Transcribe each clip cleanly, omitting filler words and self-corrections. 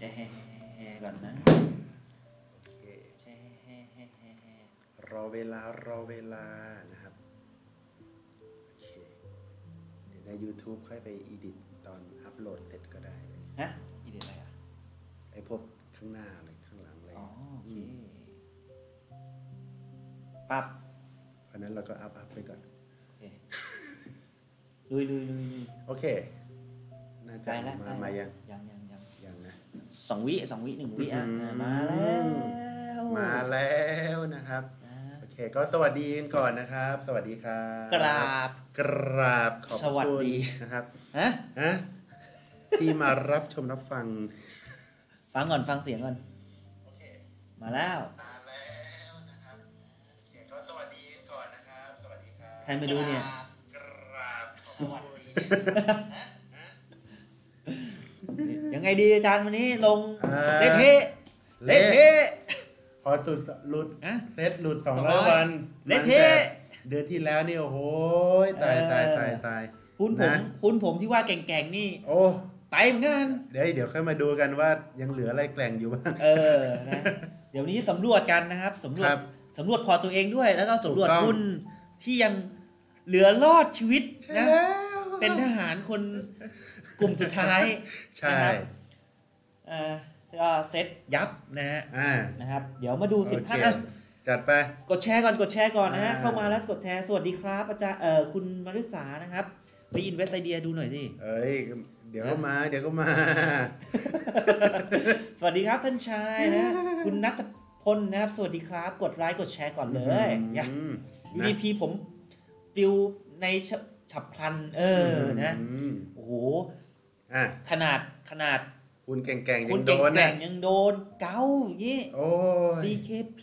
ร์ก่อนนะโอเคแชร์รอเวลานะครับโอเคเดี๋ยวใน YouTube ค่อยไปอีดิทตอนอัพโหลดเสร็จก็ได้ฮะอีเดียอะไรอ่ะไอพวกข้างหน้าเลยข้างหลังเลยอ๋อโอเคปั๊บเพราะนั้นเราก็อัพไปก่อนลุยโอเคน่าจะมายังนะ 2 วิ1 วิอ่ะมาแล้วนะครับโอเคก็สวัสดีกันก่อนนะครับสวัสดีครับกราบขอบคุณนะครับฮะที่มารับชมรับฟังฟังเสียงก่อนโอเคมาแล้วนะครับโอเคก็สวัสดีกันก่อนนะครับสวัสดีครับใครไม่รู้เนี่ยกราบสวัสดียังไงดีอาจารย์วันนี้ลงเละเทะพอสุดหลุดเซตหลุด200 วันเละเทะเดือนที่แล้วนี่โอ้โหตายหุ้นผมที่ว่าแก่งๆนี่โอ้ไปเหมือนกันเดี๋ยวค่อยมาดูกันว่ายังเหลืออะไรแกล่งอยู่บ้างนะเดี๋ยวนี้สำรวจกันนะครับสำรวจพอตัวเองด้วยแล้วก็สำรวจหุ้นที่ยังเหลือรอดชีวิตนะเป็นทหารคนกลุ่มสุดท้ายใช่ก็เซ็ตยับนะฮะนะครับเดี๋ยวมาดู10 ท่านจัดไปกดแชร์ก่อนนะฮะเข้ามาแล้วกดแชร์สวัสดีครับอาจารย์คุณมาริสานะครับไปอินเวสต์ไอเดียดูหน่อยสิเดี๋ยวก็มาสวัสดีครับท่านชายนะคุณณัฐพลนะครับสวัสดีครับกดไลค์กดแชร์ก่อนเลยUDP ผมปลิวในฉับพลันนะโอ้โหขนาดคุณแก่งๆยังโดนเกาอย่างงี้ CKP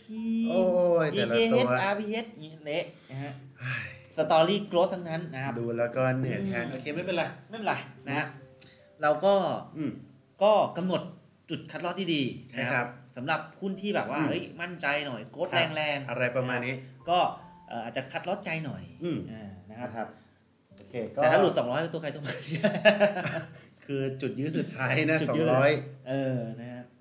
EKH RPH เละนะฮะสตอรี่โกรธทั้งนั้นนะครับดูแล้วก็เหนื่อยแทนโอเคไม่เป็นไรนะฮะเราก็กำหนดจุดคัดลอสที่ดีนะครับสำหรับหุ้นที่แบบว่าเฮ้ยมั่นใจหน่อยโกรธแรงๆอะไรประมาณนี้ก็อาจจะคัดลอสไกลหน่อยนะครับโอเคแต่ถ้าหลุด200ตัวใครตัวมันคือจุดยื้อสุดท้ายนะ 200นะฮะ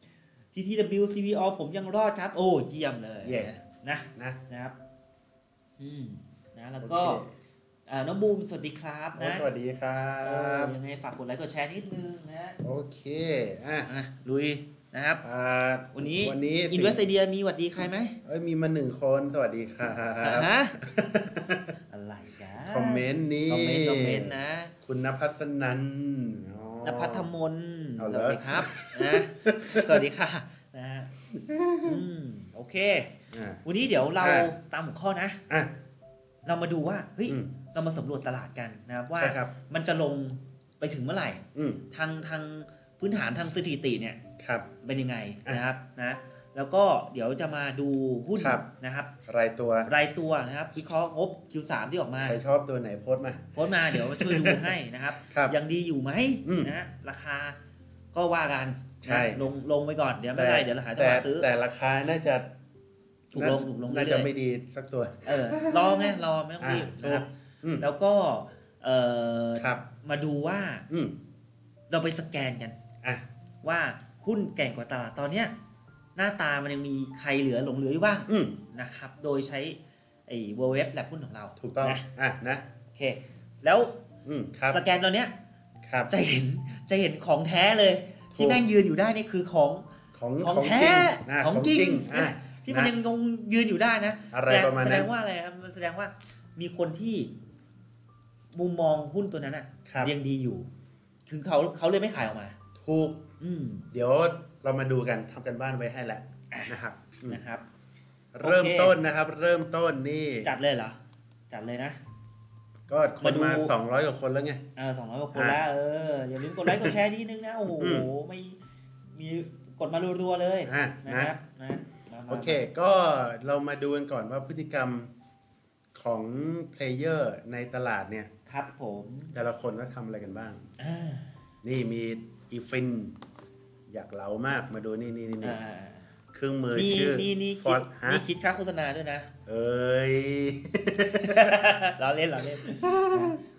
TTW CVO ผมยังรอดครับโอ้เยี่ยมเลยนะครับนะแล้วก็น้องบูมสวัสดีครับนะสวัสดีครับยังไงฝากกดไลค์กดแชร์นิดนึงนะโอเคลุยนะครับวันนี้อินเวสต์ไอเดียมีสวัสดีใครไหมมีมา1 คนสวัสดีครับอะไรกันคอมเมนต์นี้คอมเมนต์นะคุณณภัสนันณภัทรมนสวัสดีครับนะสวัสดีค่ะนะโอเควันนี้เดี๋ยวเราตามหัวข้อนะเรามาดูว่าเฮ้ยเรามาสำรวจตลาดกันนะครับว่ามันจะลงไปถึงเมื่อไหร่ทางพื้นฐานทางสถิติเนี่ยเป็นยังไงนะครับนะแล้วก็เดี๋ยวจะมาดูหุ้นนะครับรายตัวนะครับวิเคราะห์งบ Q3 ที่ออกมาใครชอบตัวไหนโพสต์มาเดี๋ยวมาช่วยดูให้นะครับยังดีอยู่ไหมนะราคาก็ว่ากันลงไปก่อนเดี๋ยวไม่ได้เดี๋ยวเราหาจังหวะซื้อแต่ราคาน่าจะถูกลงน่าจะไม่ดีสักตัวรอไม่ต้องรีบนะครับแล้วก็มาดูว่าเราไปสแกนกันว่าหุ้นแก่งกว่าตลาดตอนเนี้ยหน้าตามันยังมีใครเหลือหลงเหลืออยู่บ้างนะครับโดยใช้ไอ้ World Web Lab หุ้นของเราถูกต้องนะโอเคแล้วสแกนตอนเนี้ยจะเห็นของแท้เลยที่แม่งยืนอยู่ได้นี่คือของแท้ของจริงที่มันยังคงยืนอยู่ได้นะแสดงว่าอะไรครับมันแสดงว่ามีคนที่มุมมองหุ้นตัวนั้นยังดีอยู่ถึงเขาเลยไม่ขายออกมาถูกเดี๋ยวเรามาดูกันทำกันบ้านไว้ให้แหละนะครับเริ่มต้นนี่จัดเลยเหรอจัดเลยนะก็คนมา200 กว่าคนแล้วไง 200 กว่าคนแล้วอย่าลืมกดไลค์กดแชร์นิดนึงนะโอ้โหไม่มีกดมารัวๆเลยนะครับนะโอเคก็เรามาดูกันก่อนว่าพฤติกรรมของเพลเยอร์ในตลาดเนี่ยครับผมแต่ละคนก็ทำอะไรกันบ้างนี่มีอีฟินอยากเล้ามากมาดูนี่เครื่องมือชื่อฟอร์ดนี่คิดค่าโฆษณาด้วยนะเราเล่นข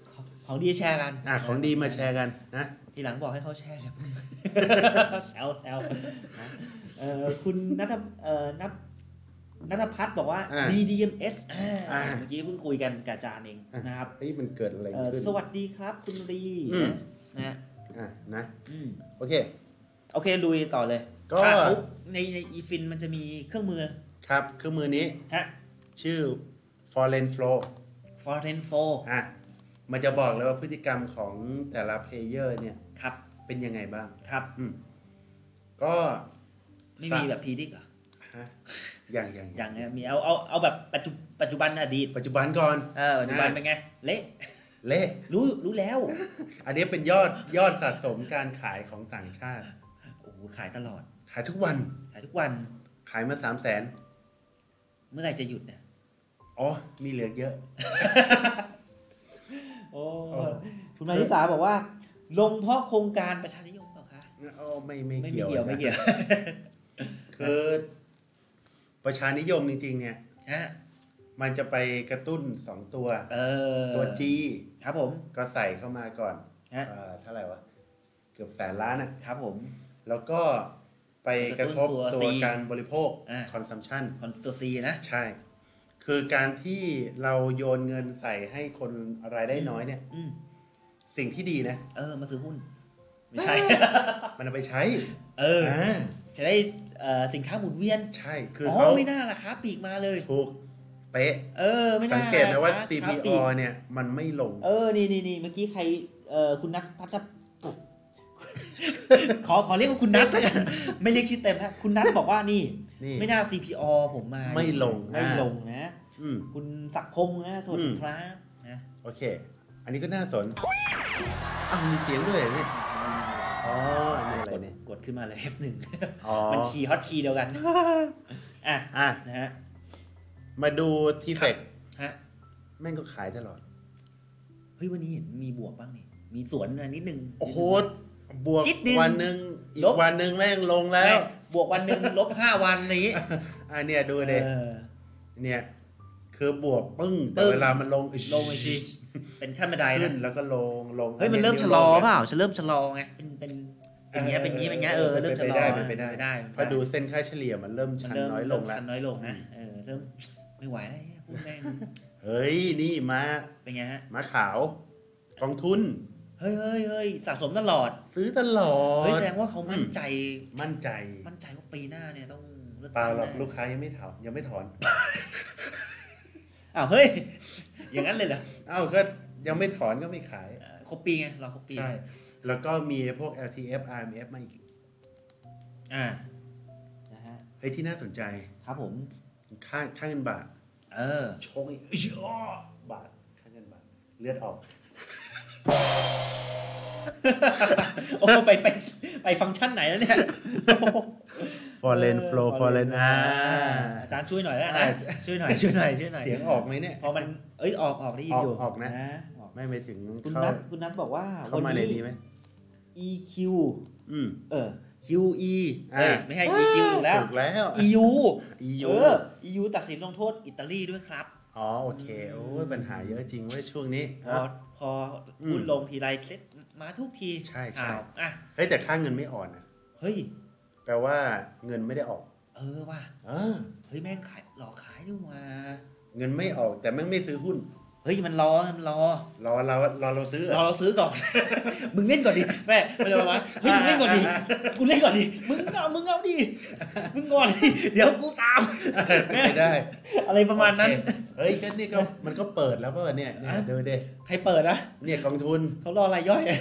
ของดีแชร์กันของดีมาแชร์กันนะทีหลังบอกให้เขาแชร์เลยแซวคุณนัทพัฒน์บอกว่า DDMS เมื่อกี้เพิ่งคุยกันกับอาจารย์เองนะครับมันเกิดอะไรขึ้นสวัสดีครับคุณรีนะนะโอเคลุยต่อเลยก็ในอีฟินมันจะมีเครื่องมือครับเครื่องมือนี้ชื่อ Foreign Flow มันจะบอกเลยว่าพฤติกรรมของแต่ละเพลเยอร์เนี่ยเป็นยังไงบ้างครับก็ไม่มีแบบพีดิกเหรออย่างเนี่ยมีเอาแบบปัจจุบันอดีตปัจจุบันก่อนปัจจุบันเป็นไงเละรู้แล้วอันนี้เป็นยอดสะสมการขายของต่างชาติโอ้ขายตลอดขายทุกวันขายมา 300,000 เมื่อไหร่จะหยุดเนี่ยมีเหลือเยอะคุณมาริสาบอกว่าลงเพราะโครงการประชานิยมเปล่าคะไม่เกี่ยวคือประชานิยมจริงๆเนี่ยมันจะไปกระตุ้น2ตัวตัว G ครับผมก็ใส่เข้ามาก่อนเท่าไหร่วะเกือบ100,000 ล้านครับผมแล้วก็ไปกระทบตัวการบริโภค consumption ตัว C นะใช่คือการที่เราโยนเงินใส่ให้คนรายได้น้อยเนี่ยสิ่งที่ดีนะมาซื้อหุ้นไม่ใช่มันเอาไปใช้จะได้สินค้าหมุนเวียนใช่คือเขาไม่น่าราคาปีกมาเลยถูกเป๊ะไม่น่าสังเกตไหมว่า CPO เนี่ยมันไม่ลงนี่เมื่อกี้ใครคุณนัทพัฒน์ขอเรียกว่าคุณนัทแล้วกันไม่เรียกชื่อเต็มนะคุณนัทบอกว่านี่ไม่น่า CPO ผมมาไม่ลงนะคุณศักดิ์พงษ์นะสวัสดีครับนะโอเคอันนี้ก็น่าสนมีเสียงด้วยนี่นี่อะไรเนี่ยกดขึ้นมาเลย F1 มันคีย์ฮอตคีย์เดียวกันนะฮะมาดูทีเฟกแม่งก็ขายตลอดเฮ้ยวันนี้เห็นมีบวกบ้างนี่มีสวนนิดนึงโอ้โหบวกวันนึงอีกวันนึงแม่งลงแล้วบวกวันนึงลบ5 วันอะไรอย่างงี้เนี่ยดูดิเนี่ยคือบวกปึ้งแต่เวลามันลงจริงเป็นขั้นบันไดนะแล้วก็ลงเฮ้ยมันเริ่มชะลอเปล่าจะเริ่มชะลอไงเป็นอย่างเงี้ยเป็นงี้เริ่มชะลอไปได้พอดูเส้นค่าเฉลี่ยมันเริ่มชันน้อยลงแล้วชันน้อยลงนะเริ่มไม่ไหวแล้วพูดแม่งเฮ้ยนี่มาเป็นไงฮะมาขาวกองทุนเฮ้ยสะสมตลอดซื้อตลอดเฮ้ยแสดงว่าเขามั่นใจว่าปีหน้าเนี่ยต้องเปล่าหรอกลูกค้ายังไม่ถอนเฮ้ยอย่างนั้นเลยเหรอก็ยังไม่ถอนก็ไม่ขายครบปีไงรอครบปีใช่แล้วก็มีพวก LTF RMF มาอีกนะฮะเฮ้ยที่น่าสนใจครับผมค่าเงินบาทชงอีกบาทค่าเงินบาทเลือดออกไปฟังก์ชันไหนแล้วเนี่ย Foreign Flow Foreign อาจารย์ช่วยหน่อยแล้วนะช่วยหน่อยเสียงออกไหมเนี่ยพอมันออกได้ยินอยู่ออกนะไม่ถึงคุณนัทบอกว่าวันนี้ EQ QE ไม่ใช่ EQ ถูกแล้ว EU ตัดสินลงโทษอิตาลีด้วยครับโอเคโอ้ยปัญหาเยอะจริงเว้ยช่วงนี้พอหุ้นลงทีไรเคล็ดมาทุกทีใช่เฮ้ยแต่ค่าเงินไม่อ่อนนะเฮ้ยแปลว่าเงินไม่ได้ออกว่ะเฮ้ยแม่งขายหลอกขายด้วยว่าเงินไม่ออกแต่แม่งไม่ซื้อหุ้นเฮ้ยมันรอเราซื้อก่อนมึงเล่นก่อนดิแม่ไม่ได้มาเฮ้ยมึงเล่นก่อนดิกูเล่นก่อนดิมึงเอาดิมึงก่อนดิเดี๋ยวกูตามไม่ได้อะไรประมาณนั้นเฮ้ยก็นี่ก็มันก็เปิดแล้วป่ะเนี่ยดูดิใครเปิดนะเนี่ยกองทุนเขารอรายย่อย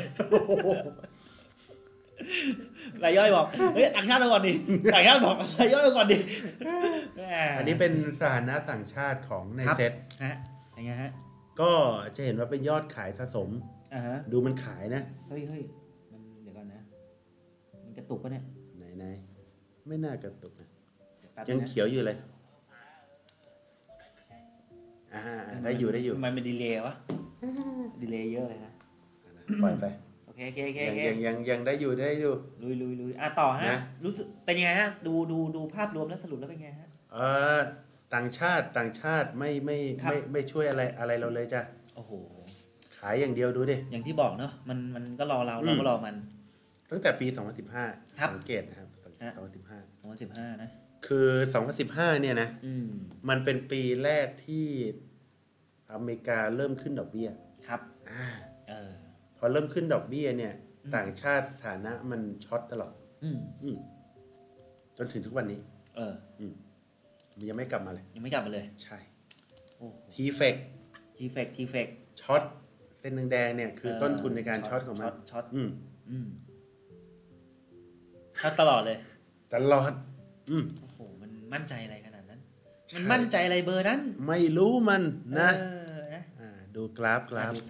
รายย่อยบอกเฮ้ยต่างชาติก่อนดิต่างชาติบอกรายย่อยก่อนดิอันนี้เป็นสถานะต่างชาติของในเซ็ตยังไงฮะก็จะเห็นว่าเป็นยอดขายสะสมดูมันขายนะเฮ้ยมันเดี๋ยวก่อนนะมันกระตุกปะเนี่ยไหนไม่น่ากระตุกนะยังเขียวอยู่เลยได้อยู่มันเป็นดีเลย์วะดีเลย์เยอะเลยนะปล่อยไปโอเคยังได้อยู่ลุยต่อฮะรู้สึกเป็นยังไงฮะดูภาพรวมแล้วสรุปแล้วเป็นไงฮะต่างชาติไม่ช่วยอะไรเราเลยจ้ะโอ้โหขขายอย่างเดียวดูดิอย่างที่บอกเนาะมันก็รอเราก็รอมันตั้งแต่ปี2015สังเกตนะครับ2015 นะคือ2015เนี่ยนะมันเป็นปีแรกที่อเมริกาเริ่มขึ้นดอกเบี้ยครับพอเริ่มขึ้นดอกเบี้ยเนี่ยต่างชาติฐานะมันช็อตตลอดจนถึงทุกวันนี้มันยังไม่กลับมาเลยใช่ทีเฟกช็อตเส้นแดงเนี่ยคือต้นทุนในการช็อตของมันช็อตช็อตตลอดเลยโอ้โหมันมั่นใจอะไรขนาดนั้นมันมั่นใจอะไรเบอร์นั้นไม่รู้มันนะดูกราฟ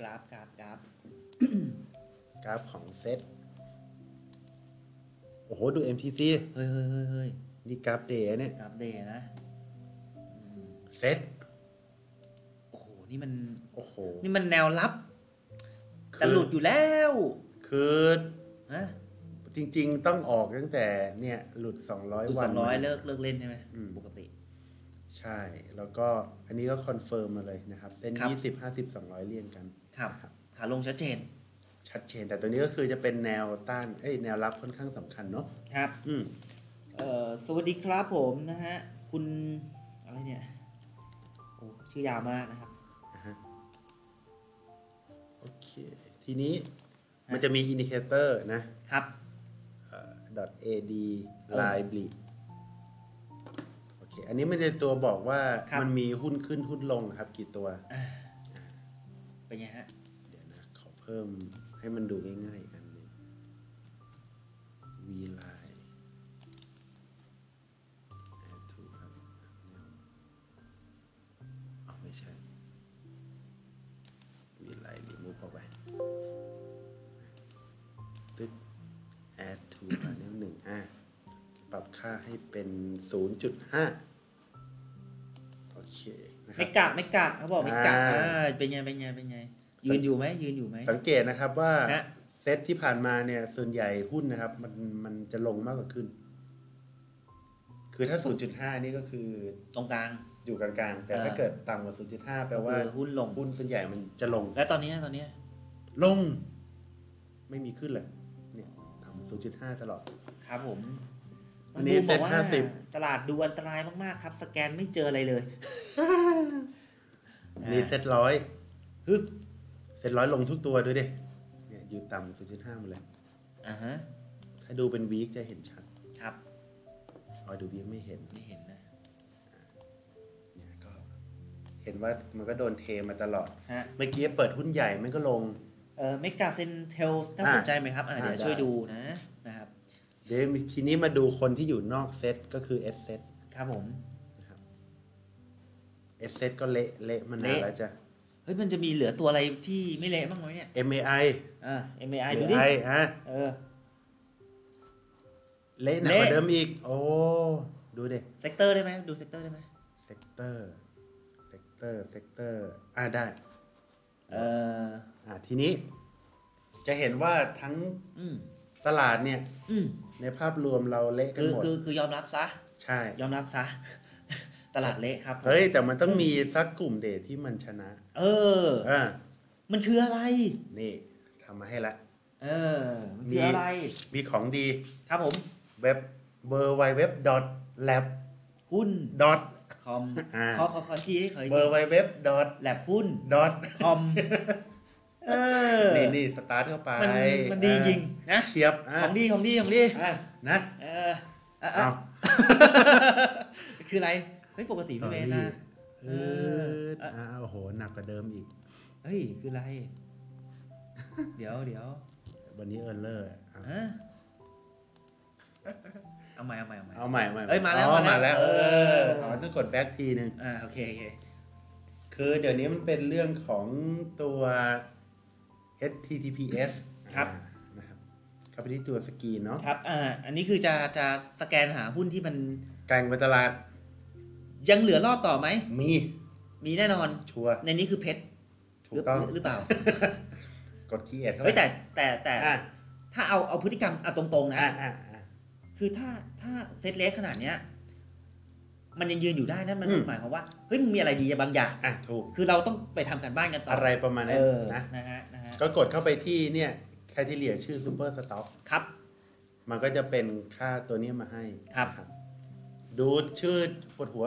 ของเซตโอ้โหดู MTC เฮ้ยนี่กราฟเดย์เนี่ยกราฟเดย์นะเซตโอ้โหนี่มันแนวรับจะหลุดอยู่แล้วคือจริงๆต้องออกตั้งแต่เนี่ยหลุด200วัน 200เลิกเล่นใช่ไหมปกติใช่แล้วก็อันนี้ก็คอนเฟิร์มมาเลยนะครับเส้น20 50 200เรียงกันครับขาลงชัดเจนแต่ตัวนี้ก็คือจะเป็นแนวต้านแนวรับค่อนข้างสำคัญเนาะครับสวัสดีครับผมนะฮะคุณอะไรเนี่ยโอ้ชื่อยาวมากนะครับโอเคทีนี้มันจะมีอินดิเคเตอร์นะครับ.ad line bleed โอเคอันนี้มันจะตัวบอกว่ามันมีหุ้นขึ้นหุ้นลงครับกี่ตัวเป็นไงฮะเดี๋ยวนะขอเพิ่มให้มันดูง่ายๆอันนึง v line add to ครับไม่ใช่ v line remove ออกไปตึ๊ด add to อันนี้1ปรับค่าให้เป็น 0.5 โอเคไม่กะเขาบอกไม่กะเป็นไงยืนอยู่ไหมสังเกตนะครับว่าเซตที่ผ่านมาเนี่ยส่วนใหญ่หุ้นนะครับมันจะลงมากกว่าขึ้นคือถ้า 0.5 นี่ก็คือตรงกลางอยู่กลางๆแต่ถ้าเกิดต่ำกว่า 0.5 แปลว่าหุ้นลงหุ้นส่วนใหญ่มันจะลงและตอนนี้ลงไม่มีขึ้นเลยเนี่ยต่ำ 0.5 ตลอดครับผมอันนี้เซ็ต50 ตลาดดูอันตรายมากๆครับสแกนไม่เจออะไรเลยอันนี้เซ็ต100เซ็ต100ลงทุกตัวด้วยดิเนี่ยอยู่ต่ำ 0.5 มาเลยถ้าดูเป็นวีคจะเห็นชัดครับดูวีคไม่เห็นนะเนี่ยก็เห็นว่ามันก็โดนเทมาตลอดเมื่อกี้เปิดหุ้นใหญ่มันก็ลงเมกาเซนเทลน่าสนใจไหมครับเดี๋ยวช่วยดูนะครับเดี๋ยวทีนี้มาดูคนที่อยู่นอกเซตก็คือ S เซตครับผมนะครับ S เซตก็เละมานานแล้วจ้ะเฮ้ยมันจะมีเหลือตัวอะไรที่ไม่เละบ้างไหมเนี่ย MAI MAI ดูดิเละหนักกว่าเดิมอีกโอ้ดูดิเซกเตอร์ได้ไหมดูเซกเตอร์ได้ไหมเซกเตอร์ได้ทีนี้จะเห็นว่าทั้งตลาดเนี่ยในภาพรวมเราเละกันหมดคือยอมรับซะใช่ยอมรับซะตลาดเละครับเฮ้ยแต่มันต้องมีสักกลุ่มเดทที่มันชนะมันคืออะไรนี่ทำมาให้ละมันคืออะไรมีของดีครับผมเว็บwww.lab หุ้น .com ขอที www.lab หุ้น .com นี่สตาร์ทเข้าไปมันดีจริงนะเชียบของดีนะคืออะไรเฮ้ยปกติพี่เมย์นะโอ้โหหนักกว่าเดิมอีกเฮ้ยคืออะไรเดี๋ยววันนี้เลอร์เอาใหม่เอ้ยมาแล้วต้องกดแบ็คทีนึงโอเคคือเดี๋ยวนี้มันเป็นเรื่องของตัว HTTPS ครับนะครับเข้าไปที่ตัวสกรีนเนาะครับอันนี้คือจะสแกนหาหุ้นที่มันแกร่งกว่าตลาดยังเหลือรอดต่อไหมมีแน่นอนชัวร์ในนี้คือเพชรถูกต้องหรือเปล่ากดคีย์เอทเข้าไปแต่ถ้าเอาพฤติกรรมตรงๆนะคือถ้าเซตเล็กขนาดเนี้ยมันยังยืนอยู่ได้นั่นมันหมายความว่าเฮ้ยมันมีอะไรดีบางอย่างถูกคือเราต้องไปทำการบ้านกันต่ออะไรประมาณนั้นนะฮะก็กดเข้าไปที่เนี่ยแคทีเรียชื่อ Super Stock ครับมันก็จะเป็นค่าตัวนี้มาให้ครับดูชื่อปวดหัว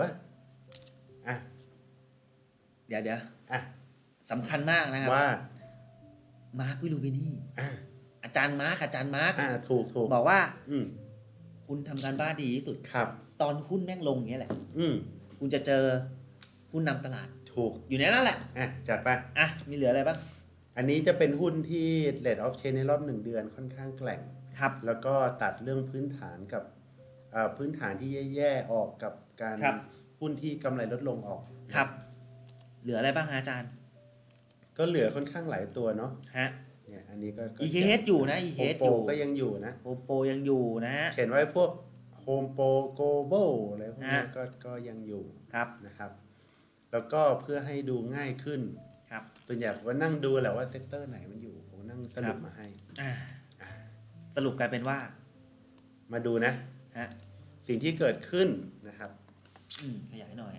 เดี๋ยวสำคัญมากนะครับว่ามาร์ควิลูบินี่อาจารย์มาร์คถูกบอกว่าคุณทำการบ้านดีที่สุดครับตอนหุ้นแม่งลงอย่างเงี้ยแหละคุณจะเจอหุ้นนำตลาดถูกอยู่ในนั้นแหละจัดไปมีเหลืออะไรบ้างอันนี้จะเป็นหุ้นที่ Rate of Change ในรอบ1 เดือนค่อนข้างแกร่งครับแล้วก็ตัดเรื่องพื้นฐานกับพื้นฐานที่แย่ๆออกกับการหุ้นที่กำไรลดลงออกครับเหลืออะไรบ้างอาจารย์ก็เหลือค่อนข้างหลายตัวเนาะเนี่ยอันนี้ก็ EKH อยู่นะ EKH อยู่ก็ยังอยู่นะ Popo ยังอยู่นะเขียนไว้พวก Home Pro Global อะไรพวกนี้ก็ยังอยู่นะครับแล้วก็เพื่อให้ดูง่ายขึ้นส่วนใหญ่ผมก็นั่งดูแหละว่าเซกเตอร์ไหนมันอยู่ผมนั่งสรุปมาให้สรุปกลายเป็นว่ามาดูนะสิ่งที่เกิดขึ้นนะครับขยายหน่อย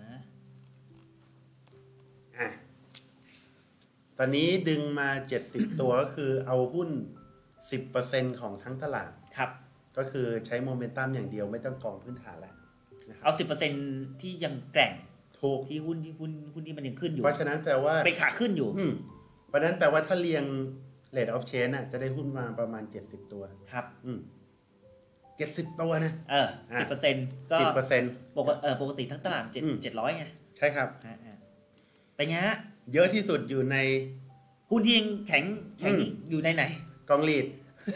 ตอนนี้ดึงมา70ตัวก็คือเอาหุ้น 10% ของทั้งตลาดครับก็คือใช้โมเมนตัมอย่างเดียวไม่ต้องกองพื้นฐานแล้วเอา 10% ที่ยังแกร่งถูกที่หุ้นที่มันยังขึ้นอยู่เพราะฉะนั้นแปลว่าไปขาขึ้นอยู่เพราะนั้นแปลว่าถ้าเรียง Rate of Change จะได้หุ้นมาประมาณ70ตัวครับ 70ตัวนะ 10% ก็ 10% ปกติทั้งตลาด700ไงใช่ครับเป็นไงฮะเยอะที่สุดอยู่ในหุ้นที่ยังแข็งอยู่ในไหนกองลีด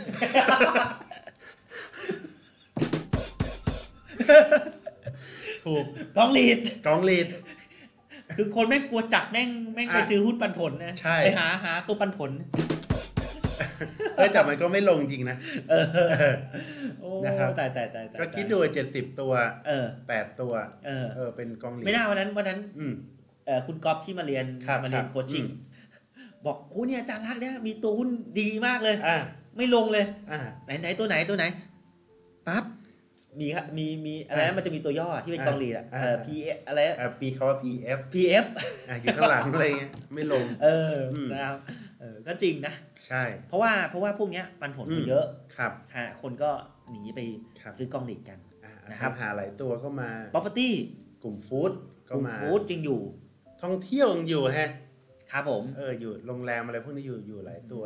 ถูกกองลีดคือคนแม่งกลัวจัดแม่งไปซื้อหุ้นปันผลนะไปหาตัวปันผลแต่มันก็ไม่ลงจริงนะนะครับแต่ก็คิดดู70ตัว8ตัวเป็นกองลีดไม่น่าวันนั้นคุณก๊อฟที่มาเรียนโคชชิ่งบอกโอ้เนี่ยอาจารย์รักเนี่ยมีตัวหุ้นดีมากเลยไม่ลงเลยไหนตัวไหนปั๊บมีอะไรมันจะมีตัวย่อที่เป็นกองลีดP อะไรปีเขาว่า PF อยู่ข้างหลังอะไรเงี้ยไม่ลงนะครับก็จริงนะใช่เพราะว่าพวกเนี้ยปันผลมันเยอะครับคนก็หนีไปซื้อกองลีดกันนะครับหาหลายตัวก็มา property กลุ่มฟู้ดก็มาฟู้ดยังอยู่ท่องเที่ยวยังอยู่ฮะครับผมอยู่โรงแรมอะไรพวกนี้อยู่หลายตัว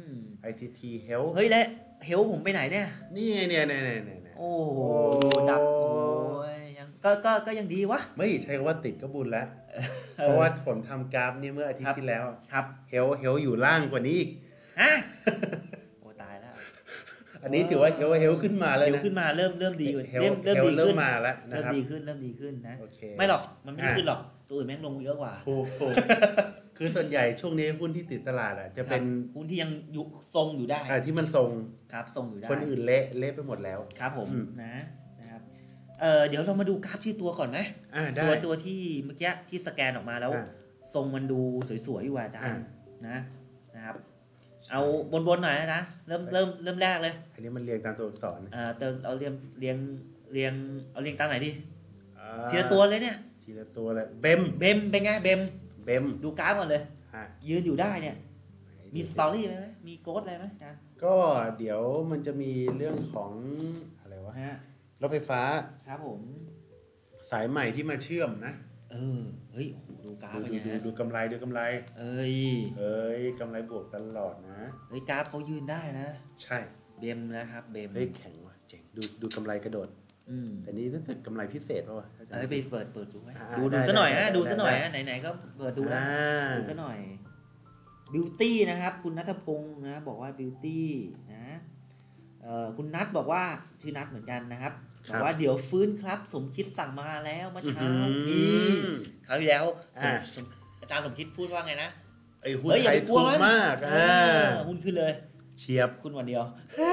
ICT Health เฮ้ยแล้ว Health ผมไปไหนเนี่ยนี่ไงเนี่ยโอ้โหดับโอ้ยยังก็ยังดีวะไม่ใช่ว่าติดก็บุญแล้วเพราะว่าผมทำกราฟนี่เมื่ออาทิตย์ที่แล้วครับ Health อยู่ล่างกว่านี้อีกโอ้ตายแล้วอันนี้ถือว่า Health ขึ้นมาแล้วนะขึ้นมาเริ่มดีเริ่มมาแล้วนะครับเริ่มดีขึ้นนะไม่หรอกมันไม่ขึ้นหรอกตัวอื่นแม่งลงเยอะกว่าถูกคือส่วนใหญ่ช่วงนี้หุ้นที่ติดตลาดจะเป็นหุ้นที่ยังทรงอยู่ได้ที่มันทรงครับทรงอยู่ได้คนอื่นเละไปหมดแล้วครับผมนะครับเดี๋ยวเรามาดูกราฟที่ตัวก่อนไหมตัวที่เมื่อกี้ที่สแกนออกมาแล้วทรงมันดูสวยๆอยู่อาจารย์นะครับเอาบนหน่อยนะจ๊ะเริ่มแรกเลยอันนี้มันเรียงตามตัวอักษรเอาเรียงตามไหนดิทีละตัวเลยเนี่ยทีละตัวเลยเบมเป็นไงเบมดูกราฟก่อนเลยยืนอยู่ได้เนี่ยมีสตอรี่ไหมมีโค้ดอะไรไหมอาจารย์ก็เดี๋ยวมันจะมีเรื่องของอะไรวะรถไฟฟ้าครับผมสายใหม่ที่มาเชื่อมนะเฮ้ยดูกราฟเป็นไงดูกำไรเอ้ยกำไรบวกตลอดนะเฮ้ยกราฟเขายืนได้นะใช่เบมนะครับเบมเฮ้ยแข็งว่ะเจ๋งดูกำไรกระโดดแต่นี่รู้สึกกำไรพิเศษป่ะวะไปเปิดดูไหมดูซะหน่อยฮะดูซะหน่อยฮะไหนๆก็เปิดดูนะดูซะหน่อยบิวตี้นะครับคุณณัฐพงศ์นะบอกว่าบิวตี้นะคุณนัทบอกว่าชื่อนัทเหมือนกันนะครับบอกว่าเดี๋ยวฟื้นครับสมคิดสั่งมาแล้วเมื่อเช้านี่คราวที่แล้วอาจารย์สมคิดพูดว่าไงนะหุ้นไทยถูกมากหุ้นขึ้นเลยเฉียบคุณวันเดียว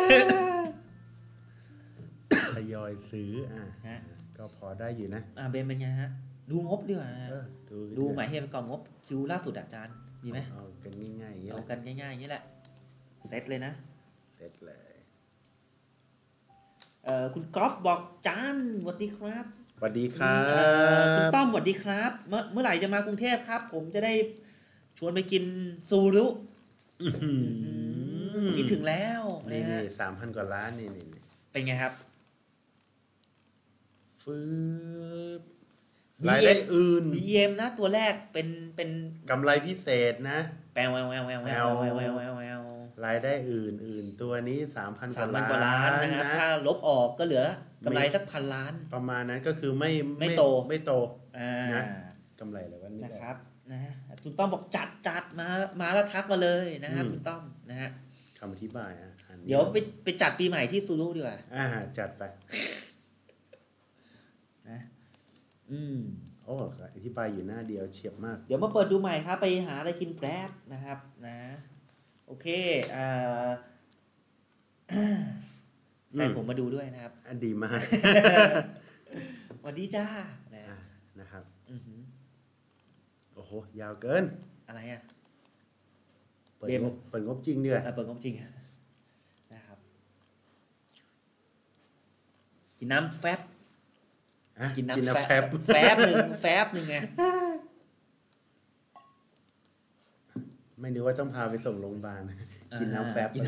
ทยอยซื้อก็พอได้อยู่นะเบนเป็นไงฮะดูงบดีกว่าดูหมายเหตุประกอบงบคิวล่าสุดอาจารย์ดีไหมเอากันง่ายๆอย่างนี้เอากันง่ายๆอย่างนี้แหละเซตเลยนะเซตเลยคุณกอล์ฟบอกจานสวัสดีครับสวัสดีครับคุณต้อมสวัสดีครับเมื่อไหร่จะมากรุงเทพครับผมจะได้ชวนไปกินซูรุคิดถึงแล้วนี่3,000 กว่าล้านนี่เป็นไงครับฟื้นรายได้อื่น BM นะตัวแรกเป็นกำไรพิเศษนะแปลวรายได้อื่นตัวนี้3,000 กว่าล้านนะครับถ้าลบออกก็เหลือกำไรสัก1,000 ล้านประมาณนั้นก็คือไม่โตนะกำไรอะไรวะนี่นะครับนะคุณต้อมบอกจัดมาแล้วทักมาเลยนะครับคุณต้อมนะฮะคำอธิบายเดี๋ยวไปจัดปีใหม่ที่ซูรุดีกว่าจัดไปนะโอ้อธิบายอยู่หน้าเดียวเฉียบมากเดี๋ยวมาเปิดดูใหม่ครับไปหาอะไรกินแป๊บนะครับนะโอเคแฟนผมมาดูด้วยนะครับดีมากสวัสดีจ้านะครับโอ้โหยาวเกินอะไรเปิดงบจริงด้วยเปิดงบจริงนะครับกินน้ำแฟบกินน้ำแฟบหนึ่งไงไม่นึกว่าต้องพาไปส่งโรงพยาบาลกินน้ำแฟบ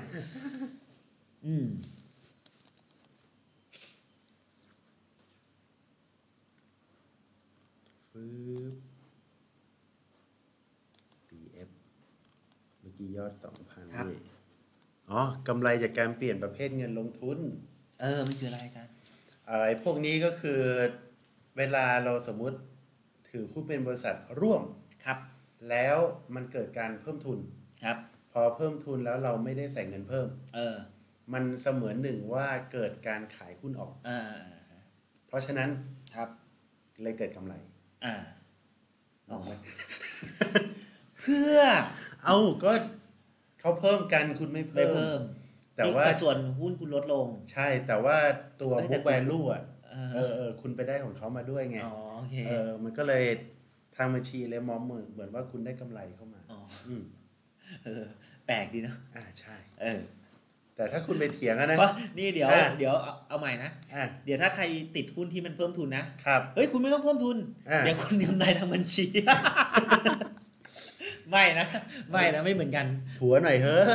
CF เมื่อกี้ยอด 2,000 นี่กำไรจากการเปลี่ยนประเภทเงินลงทุนมันคืออะไรอาจารย์พวกนี้ก็คือเวลาเราสมมุติถือหุ้นเป็นบริษัทร่วมครับแล้วมันเกิดการเพิ่มทุนครับพอเพิ่มทุนแล้วเราไม่ได้ใส่เงินเพิ่มมันเสมือนหนึ่งว่าเกิดการขายหุ้นออกเพราะฉะนั้นครับเลยเกิดกำไรเพื่อก็เขาเพิ่มกันคุณไม่เพิ่มแต่ว่าส่วนหุ้นคุณลดลงใช่แต่ว่าตัว book value คุณไปได้ของเขามาด้วยไงมันก็เลยทางบัญชีเลยมองเหมือนว่าคุณได้กำไรเข้ามาแปลกดีเนาะใช่แต่ถ้าคุณไปเถียงนะนี่เดี๋ยวเอาใหม่นะเดี๋ยวถ้าใครติดหุ้นที่มันเพิ่มทุนนะครับเฮ้ยคุณไม่ต้องเพิ่มทุนเดี๋ยวคุณกำไรทางบัญชีไม่นะไม่เหมือนกันถัวหน่อยเฮ้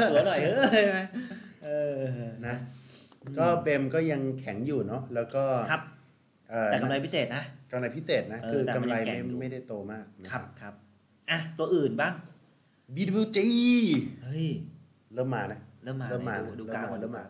นะก็เบมก็ยังแข็งอยู่เนาะแล้วก็ครับแต่กำไรพิเศษนะกำไรพิเศษนะคือกำไรไม่ได้โตมากครับตัวอื่นบ้าง BWG เฮ้ยเริ่มมานะเริ่มมาดูกราฟเริ่มมา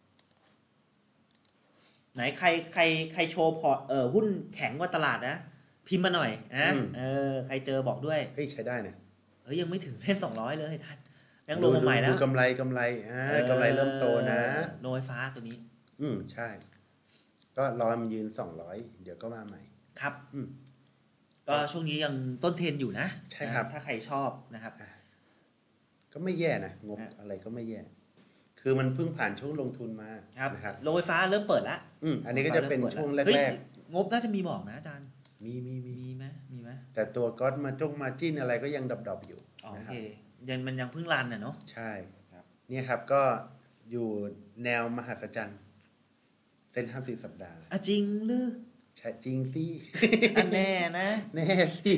ไหนใครโชว์พอร์ตหุ้นแข็งกว่าตลาดนะพิมพ์มาหน่อยนะใครเจอบอกด้วยเฮ้ยใช้ได้เนี่ยยังไม่ถึงเส้น200เลยท่านยังลงมาใหม่แล้วดูกำไรกำไรเริ่มโตนะโนไฟฟ้าตัวนี้ใช่ก็รอมันยืน200เดี๋ยวก็มาใหม่ครับก็ช่วงนี้ยังต้นเทรนอยู่นะใช่ครับถ้าใครชอบนะครับก็ไม่แย่นะงบอะไรก็ไม่แย่คือมันเพิ่งผ่านช่วงลงทุนมานะครับโรงไฟฟ้าเริ่มเปิดแล้วอันนี้ก็จะเป็นช่วงแรกๆงบน่าจะมีบอกนะอาจารย์มีไหมแต่ตัวก๊อตมามาจิ้นอะไรก็ยังดับอยู่โอเคมันยังเพิ่งรันเนาะใช่เนี่ยครับก็อยู่แนวมหัศจรรย์เส้น50 สัปดาห์จริงหรือใช่จริงสิแน่นะแน่สิ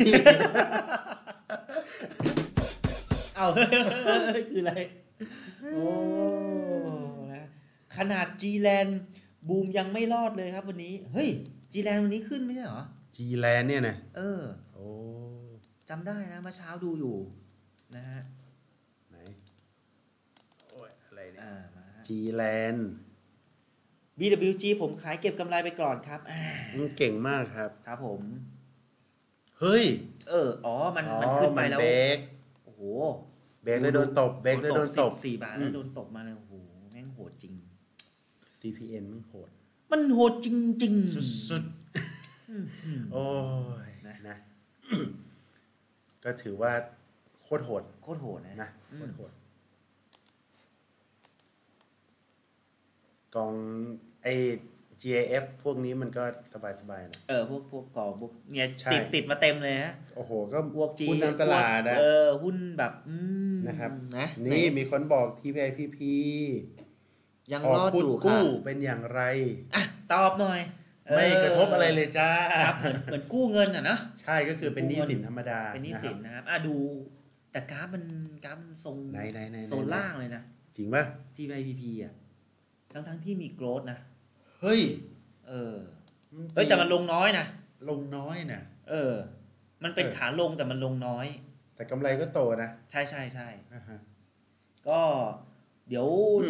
เอาคืออะไรโอ้นะขนาด G-Land บูมยังไม่รอดเลยครับวันนี้เฮ้ย G-Land วันนี้ขึ้นไม่ใช่เหรอ G-Land เนี่ยนะโอ้จำได้นะเมื่อเช้าดูอยู่นะฮะไหนโอ้ยอะไรเนี่ย G-Land BWG ผมขายเก็บกำไรไปก่อนครับเก่งมากครับครับผมเฮ้ยมันขึ้นไปแล้วโอ้โหเบรกเลยโดนตบ 4 บาทแล้วโดนตบมาเลยโอ้โหแม่งโหดจริง CPN มันโหดจริงๆสุดๆโอ้ยนะก็ถือว่าโคตรโหดนะโคตรโหดกองGAF พวกนี้มันก็สบายๆนะพวกกองพวกเนี่ยติดมาเต็มเลยฮะโอ้โหก็พวกหุ้นนำตลาดนะหุ้นแบบนะครับนี่มีคนบอก TPIPP ยังรอดอยู่ค่ะเป็นอย่างไรตอบหน่อยไม่กระทบอะไรเลยจ้าครับเหมือนกู้เงินอ่ะนะใช่ก็คือเป็นหนี้สินธรรมดาเป็นหนี้สินนะครับดูแต่กราฟมันทรงโซนล่างเลยนะจริงป่ะ GYPP อ่ะทั้งที่มีโกรธนะเฮ้ยแต่มันลงน้อยนะลงน้อยนะมันเป็นขาลงแต่มันลงน้อยแต่กำไรก็โตนะใช่ก็เดี๋ยว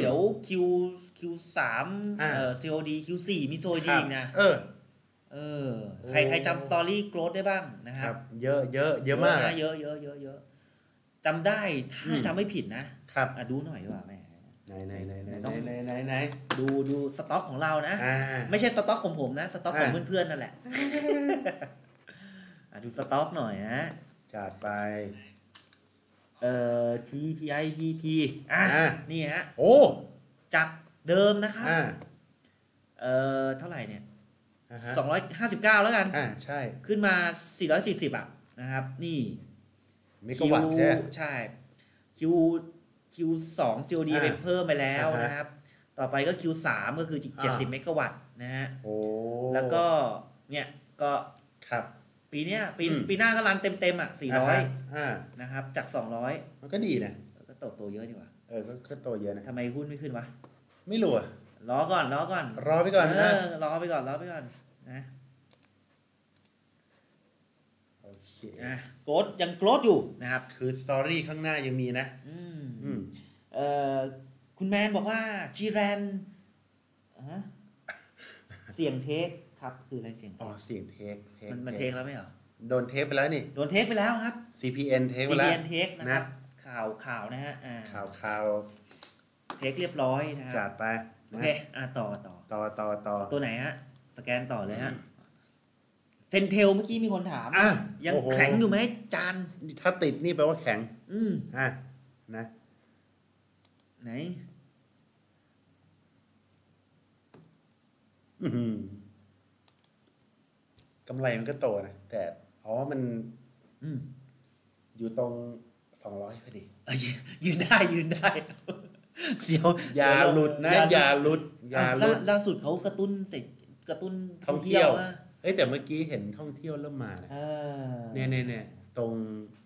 Q3 COD Q4 มีโซยดีอีกนะใครจำสตอรี่โกรธได้บ้างนะครับเยอะมากเยอะจำได้ถ้าจำไม่ผิดนะครับดูหน่อยดีกว่าแม่ไหนดูสต็อกของเรานะไม่ใช่สต็อกของผมนะสต็อกของเพื่อนๆนั่นแหละดูสต็อกหน่อยนะจัดไป TPIPP นี่ฮะจากเดิมนะครับเท่าไหร่เนี่ย259แล้วกันใช่ขึ้นมา440นะครับนี่เมกะวัตต์ใช่ Q2 COD ไปเพิ่มไปแล้วนะครับต่อไปก็ Q3 ก็คือ70เมกะวัตต์นะฮะแล้วก็เนี่ยก็ครับปีเนี้ยปีหน้าก็รันเต็ม400นะครับจาก200 มันก็ดีนะก็โตเยอะดีกว่าก็โตเยอะนะทำไมหุ้นไม่ขึ้นวะไม่รู้รอก่อนรอไปก่อนรอไปก่อนนะโอเคโกรธยังโกรธอยู่นะครับคือสตอรี่ข้างหน้ายังมีนะคุณแมนบอกว่าจีแรนเสียงเทคครับคืออะไรเสียงเสียงเทคมันเทคแล้วไม่เหรอโดนเทคไปแล้วนี่โดนเทคไปแล้วครับ CPN เทคไปแล้ว CPN เทคนะครับข่าวนะฮะข่าวเทคเรียบร้อยนะครับจัดไปโอเคต่อตัวไหนฮะสแกนต่อเลยฮะเซนเทลเมื่อกี้มีคนถามยังแข็งอยู่ไหมจานถ้าติดนี่แปลว่าแข็งนะไหนกำไรมันก็โตนะแต่มันอยู่ตรง200พอดียืนได้เดี๋ยวอย่าหลุดนะอย่าหลุดล่าสุดเขากระตุ้นท่องเที่ยวแต่เมื่อกี้เห็นท่องเที่ยวเริ่มมานะเนี่ยตรง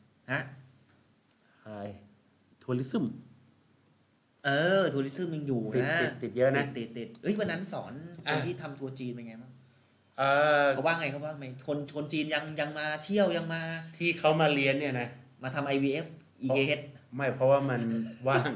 ทัวริซึมทัวริซึมยังอยู่นะติดเยอะนะติดวันนั้นสอนคนที่ทำทัวร์จีนเป็นไงบ้างเขาว่าไงคนจีนยังมาเที่ยวยังมาที่เขามาเรียนเนี่ยนะมาทำ IVF EKH ไม่เพราะว่ามันว่าง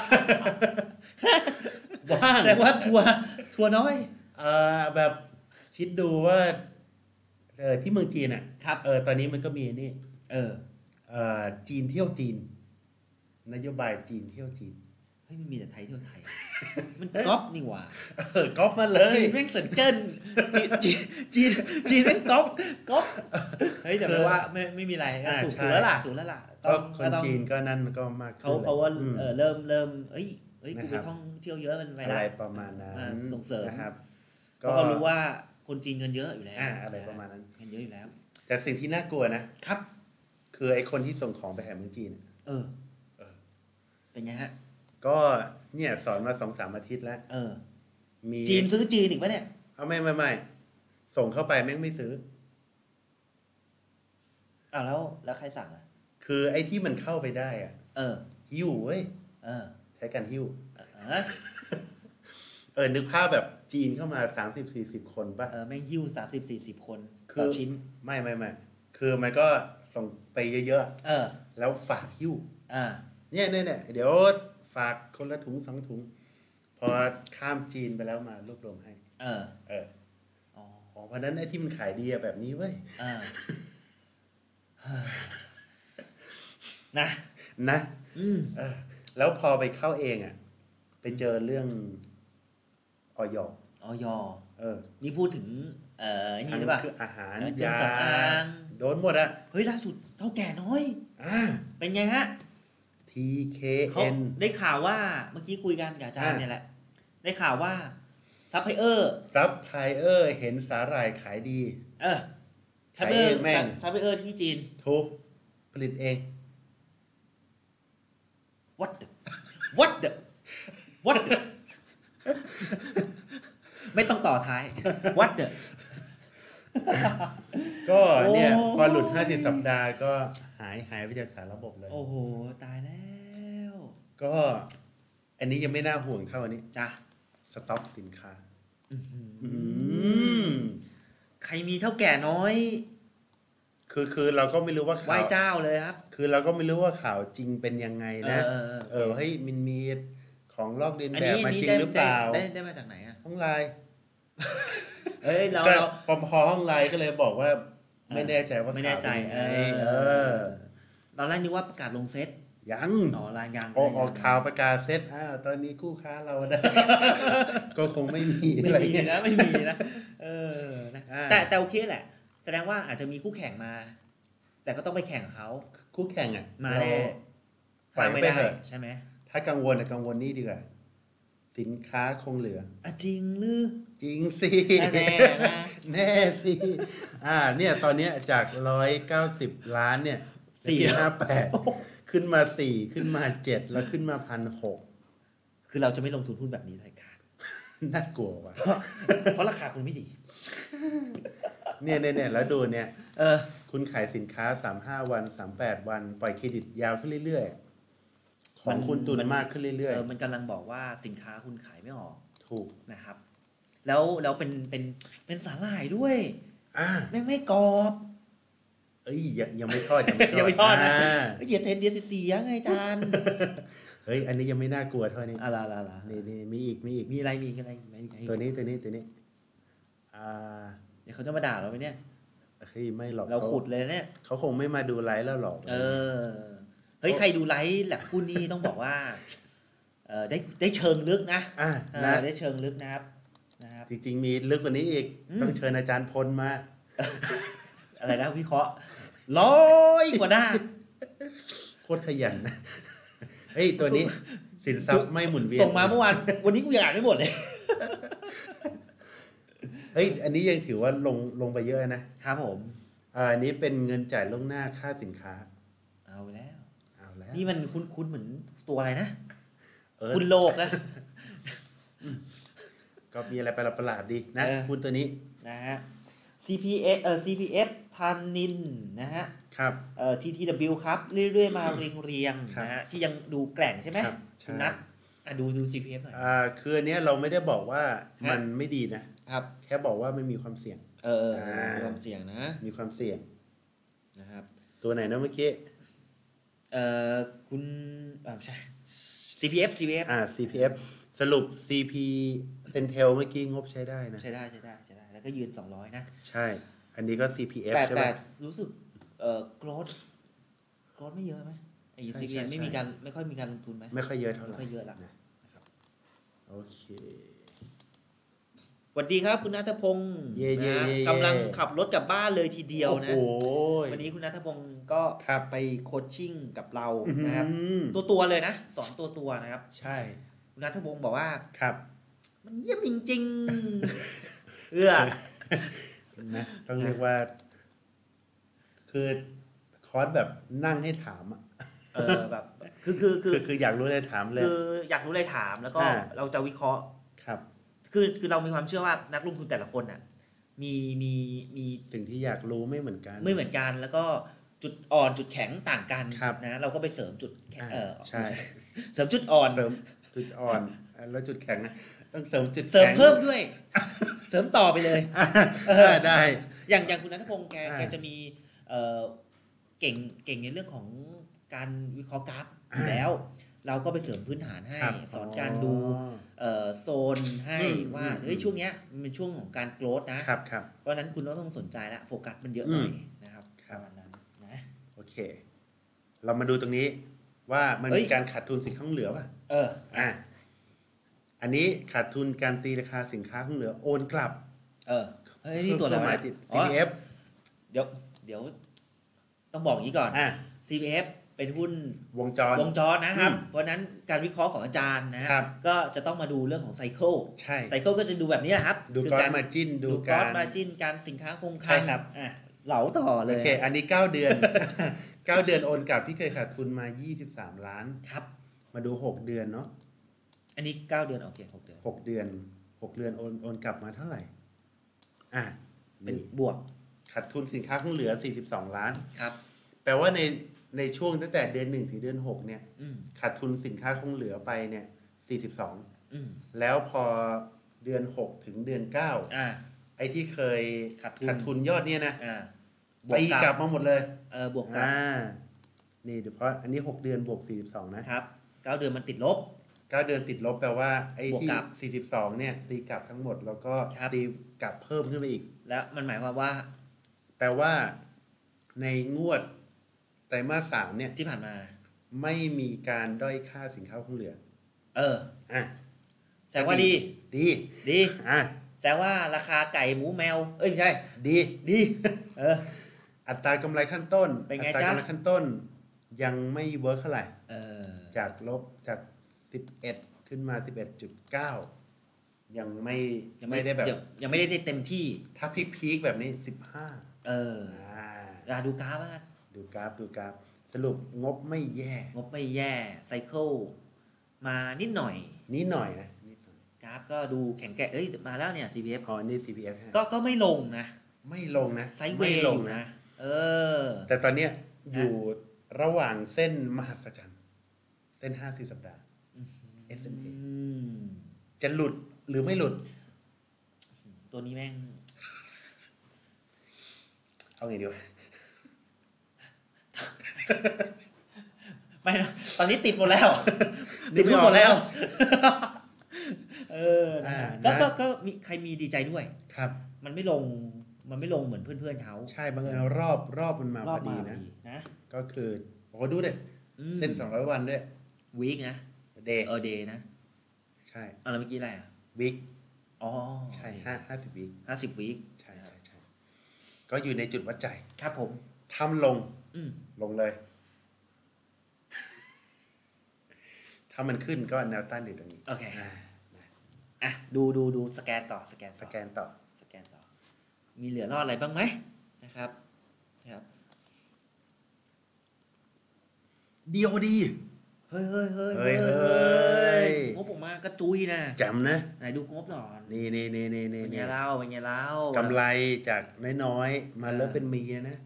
แสดงว่าทัวร์น้อยแบบคิดดูว่าที่เมืองจีนอ่ะตอนนี้มันก็มีนี่จีนเที่ยวจีนนโยบายจีนเที่ยวจีนไม่มีแต่ไทยเที่ยวไทยมันก๊อปนี่หว่าก๊อปมาเลยจีนแม่งเสินเจิ้นจีนแม่งก๊อปแต่ไม่ว่าไม่มีอะไรถูกแล้วล่ะก็คนจีนก็นั่นก็มากเขาว่าเริ่มกูไปท่องเที่ยวเยอะมันไปอะไรประมาณนั้นส่งเสริมนะครับก็เขารู้ว่าคนจีนเงินเยอะอยู่แล้วอะไรประมาณนั้นเงินเยอะอยู่แล้วแต่สิ่งที่น่ากลัวนะครับคือไอ้คนที่ส่งของไปแห่เมืองจีนเป็นไงฮะก็เนี่ยสอนมา 2-3 อาทิตย์แล้วมีจีนซื้อจีนอีกปะเนี่ยไม่ส่งเข้าไปแม่งไม่ซื้อแล้วใครสั่งคือไอ้ที่มันเข้าไปได้หิ้วเว้ยใช้การหิ้วนึกภาพแบบจีนเข้ามา 30-40 คนป่ะแม่งหิ้ว 30-40 คนต่อชิ้นไม่คือมันก็ส่งไปเยอะๆแล้วฝากหิ้วเนี่ยเดี๋ยวฝากคนละถุง2 ถุงพอข้ามจีนไปแล้วมารวบรวมให้เพราะนั้นไอ้ที่มันขายดีแบบนี้เว้ยนะแล้วพอไปเข้าเองไปเจอเรื่องอย. นี่พูดถึงนี่หรือเปล่าคืออาหารยาโดนหมดเฮ้ยล่าสุดเท่าแก่น้อยเป็นไงฮะ TKN ได้ข่าวว่าเมื่อกี้คุยกันกับอาจารย์เนี่ยแหละได้ข่าวว่าซัพพลายเออร์เห็นสาหร่ายขายดีซัพพลายเออร์ที่จีนถูกผลิตเอง what the ไม่ต้องต่อท้าย วัดเถอะก็เนี่ยพอหลุด50 สัปดาห์ก็หายไปจากสารระบบเลยโอ้โหตายแล้วก็อันนี้ยังไม่น่าห่วงเท่าอันนี้จ้ะสต็อกสินค้าใครมีเท่าแก่น้อยคือเราก็ไม่รู้ว่าข่าวไหว้เจ้าเลยครับคือเราก็ไม่รู้ว่าข่าวจริงเป็นยังไงนะเฮ้ยมันมีของลอกเลียนแบบมาจริงหรือเปล่าได้มาจากไหนอ่ะห้องไลน์เราพอห้องไลน์ก็เลยบอกว่าไม่แน่ใจว่าไม่แน่ใจตอนแรกนึกว่าประกาศลงเซตยังรายงานออกข่าวประกาศเซตตอนนี้คู่ค้าเราได้ก็คงไม่มีอะไรนะไม่มีนะนะแต่โอเคแหละแสดงว่าอาจจะมีคู่แข่งมาแต่ก็ต้องไปแข่งเขาคู่แข่งมาแน่ปล่อยไม่ได้ใช่ไหมถ้ากังวลนี่ดีกว่าสินค้าคงเหลือจริงหรือจริงสิแน่สิเนี่ยตอนนี้จาก190 ล้านเนี่ย458ขึ้นมา4ขึ้นมา7แล้วขึ้นมา 1,600 คือเราจะไม่ลงทุนหุ้นแบบนี้เลยค่ะน่ากลัวว่ะเพราะราคาคุณไม่ดีเนี่ยแล้วดูเนี่ยคุณขายสินค้า35 วัน38 วันปล่อยเครดิตยาวขึ้นเรื่อยๆของคุณตุนมากขึ้นเรื่อยๆมันกำลังบอกว่าสินค้าคุณขายไม่ออกถูกนะครับแล้วเป็นสาหร่ายด้วยไม่กรอบยังไม่ทอดยังไม่ทอดนะเดี๋ยวเสียไงจานเฮ้ยอันนี้ยังไม่น่ากลัวเท่านี้อะไรนี่มีอีกมีอะไรตัวนี้เดี๋ยวเขาจะมาด่าเราไหมเนี่ยเฮ้ยไม่หรอกเราขุดเลยเนี่ยเขาคงไม่มาดูไลฟ์แล้วหรอกเฮ้ยใครดูไลฟ์แหละคู่นี้ต้องบอกว่าได้เชิงลึกนะได้เชิงลึกนะครับจริงๆมีลึกกว่านี้อีกต้องเชิญอาจารย์พลมาอะไรนะวิเคราะห์100 กว่าหน้าโคตรขยันนะเฮ้ยตัวนี้สินทรัพย์ไม่หมุนเวียนส่งมาเมื่อวานวันนี้กูยังอ่านไม่หมดเลยเฮ้ยอันนี้ยังถือว่าลงไปเยอะนะครับผมอันนี้เป็นเงินจ่ายล่วงหน้าค่าสินค้าเอาแล้วนี่มันคุ้นเหมือนตัวอะไรนะคุณโลกนะก็มีอะไรประหลาดดีนะคุณตัวนี้นะฮะ CPF ทันนินนะฮะครับ TTW ครับเรื่อยๆมาเรียงนะฮะที่ยังดูแกร่งใช่ไหมนัดดู CPF หน่อยคืออันนี้เราไม่ได้บอกว่ามันไม่ดีนะครับแค่บอกว่ามันมีความเสี่ยงมีความเสี่ยงนะมีความเสี่ยงนะครับตัวไหนนะเมื่อกี้คุณใช่ CPF CPF สรุป CP Centel เมื่อกี้งบใช้ได้นะใช้ได้แล้วก็ยืน200นะใช่อันนี้ก็ CPF ใช่ไหมแต่รู้สึกgrowth ไม่เยอะไหมไอ้ CPF ไม่ค่อยมีการลงทุนไหมไม่ค่อยเยอะเท่าไหร่ไม่ค่อยเยอะแล้วนะครับโอเคสวัสดีครับคุณณัฐพงศ์กำลังขับรถกลับบ้านเลยทีเดียวนะวันนี้คุณณัฐพงศ์ก็ไปโคชชิ่งกับเรานะครับตัวเลยนะสอนตัวนะครับใช่คุณณัฐพงศ์บอกว่าครับมันเยี่ยมจริงๆนะต้องเรียกว่าคือคอร์สแบบนั่งให้ถามแบบคืออยากรู้อะไรถามเลยคืออยากรู้อะไรถามแล้วก็เราจะวิเคราะห์ครับคือเรามีความเชื่อว่านักลงทุนแต่ละคนน่ะมีสิ่งที่อยากรู้ไม่เหมือนกันแล้วก็จุดอ่อนจุดแข็งต่างกันนะเราก็ไปเสริมจุดใช่เสริมจุดอ่อนแล้วจุดแข็งนะต้องเสริมจุดแข็งเสริมเพิ่มด้วยเสริมต่อไปเลยได้อย่างคุณณัฐพงศ์แกจะมีเก่งในเรื่องของการวิเคราะห์กราฟอยู่แล้วเราก็ไปเสริมพื้นฐานให้สอนการดูโซนให้ว่าเฮ้ยช่วงเนี้ยมันเป็นช่วงของการโกรธนะครับเพราะนั้นคุณต้องสนใจแล้วโฟกัสมันเยอะหน่อยนะครับประมาณนั้นนะโอเคเรามาดูตรงนี้ว่ามันมีการขาดทุนสินค้าเหลือป่ะอันนี้ขาดทุนการตีราคาสินค้าของเหลือโอนกลับเฮ้ยนี่ตัวอะไร CPF เดี๋ยวต้องบอกอย่างนี้ก่อนCPF เป็นหุ้นวงจรนะครับเพราะนั้นการวิเคราะห์ของอาจารย์นะครับก็จะต้องมาดูเรื่องของไซเคิลไซเคิลก็จะดูแบบนี้แหละครับดูการมาจิ้นดูการมาจิ้นการสินค้าคงคลังเหลาต่อเลยโอเคอันนี้9 เดือน9 เดือนโอนกลับที่เคยขาดทุนมา23 ล้านครับมาดู6 เดือนเนาะอันนี้9 เดือนโอเค6 เดือน 6 เดือนโอนกลับมาเท่าไหร่เป็นบวกขาดทุนสินค้าคงเหลือ42 ล้านครับแปลว่าในช่วงตั้งแต่เดือน1ถึงเดือน6เนี่ยขาดทุนสินค้าคงเหลือไปเนี่ย42แล้วพอเดือน6ถึงเดือน9ไอ้ที่เคยขาดทุนยอดเนี่ยนะตีกลับมาหมดเลยบวกกลับนี่เพราะอันนี้6เดือนบวก42นะครับ 9เดือนมันติดลบ 9เดือนติดลบแปลว่าไอ้ที่42เนี่ยตีกลับทั้งหมดแล้วก็ตีกลับเพิ่มขึ้นไปอีกแล้วมันหมายความว่าแปลว่าในงวดไตรมาส3เนี่ยที่ผ่านมาไม่มีการด้อยค่าสินค้าคงเหลือแสดงว่าดีแสดงว่าราคาไก่หมูแมวใช่ดีอัตรากำไรขั้นต้นเป็นไงจ๊ะอัตรากำไรขั้นต้นยังไม่เวิร์คเท่าไหร่จาก11ขึ้นมา 11.9 ยังไม่ได้แบบยังไม่ได้เต็มที่ถ้าพีคแบบนี้15 ดูกราฟอ่ะดูกราฟสรุปงบไม่แย่ไซเคิลมานิดหน่อยนะกราฟก็ดูแข็งแกร่งมาแล้วเนี่ย CPF นี่ CPF ก็ไม่ลงนะไซด์เวย์อยู่นะแต่ตอนเนี้ยอยู่ระหว่างเส้นมหัศจรรย์เส้น50สัปดาห์ SMA จะหลุดหรือไม่หลุดตัวนี้แม่งเอาไงดีวะไม่นะตอนนี้ติดหมดแล้วติดหมดแล้วก็มีใครมีดีใจด้วยครับมันไม่ลงเหมือนเพื่อนๆเขาใช่บางเอิญรอบมันมาพอดีนะก็คือดูดิเส้น200วันด้วยวีคนะเดย์นะใช่แล้วเมื่อกี้อะไรวีคใช่50 วีคใช่ก็อยู่ในจุดวัดใจครับผมทำลงเลยถ้ามันขึ้นก็แนวต้านอยู่ตรงนี้โอเคดูสแกนต่อมีเหลือรอดอะไรบ้างไหมนะครับ DOD เฮ้ยงบออกมากระจุยนะจำนะไหนดูงบหน่อยนี่เป็นไงเล่ากำไรจากน้อยๆมาเริ่มเป็นมีนะ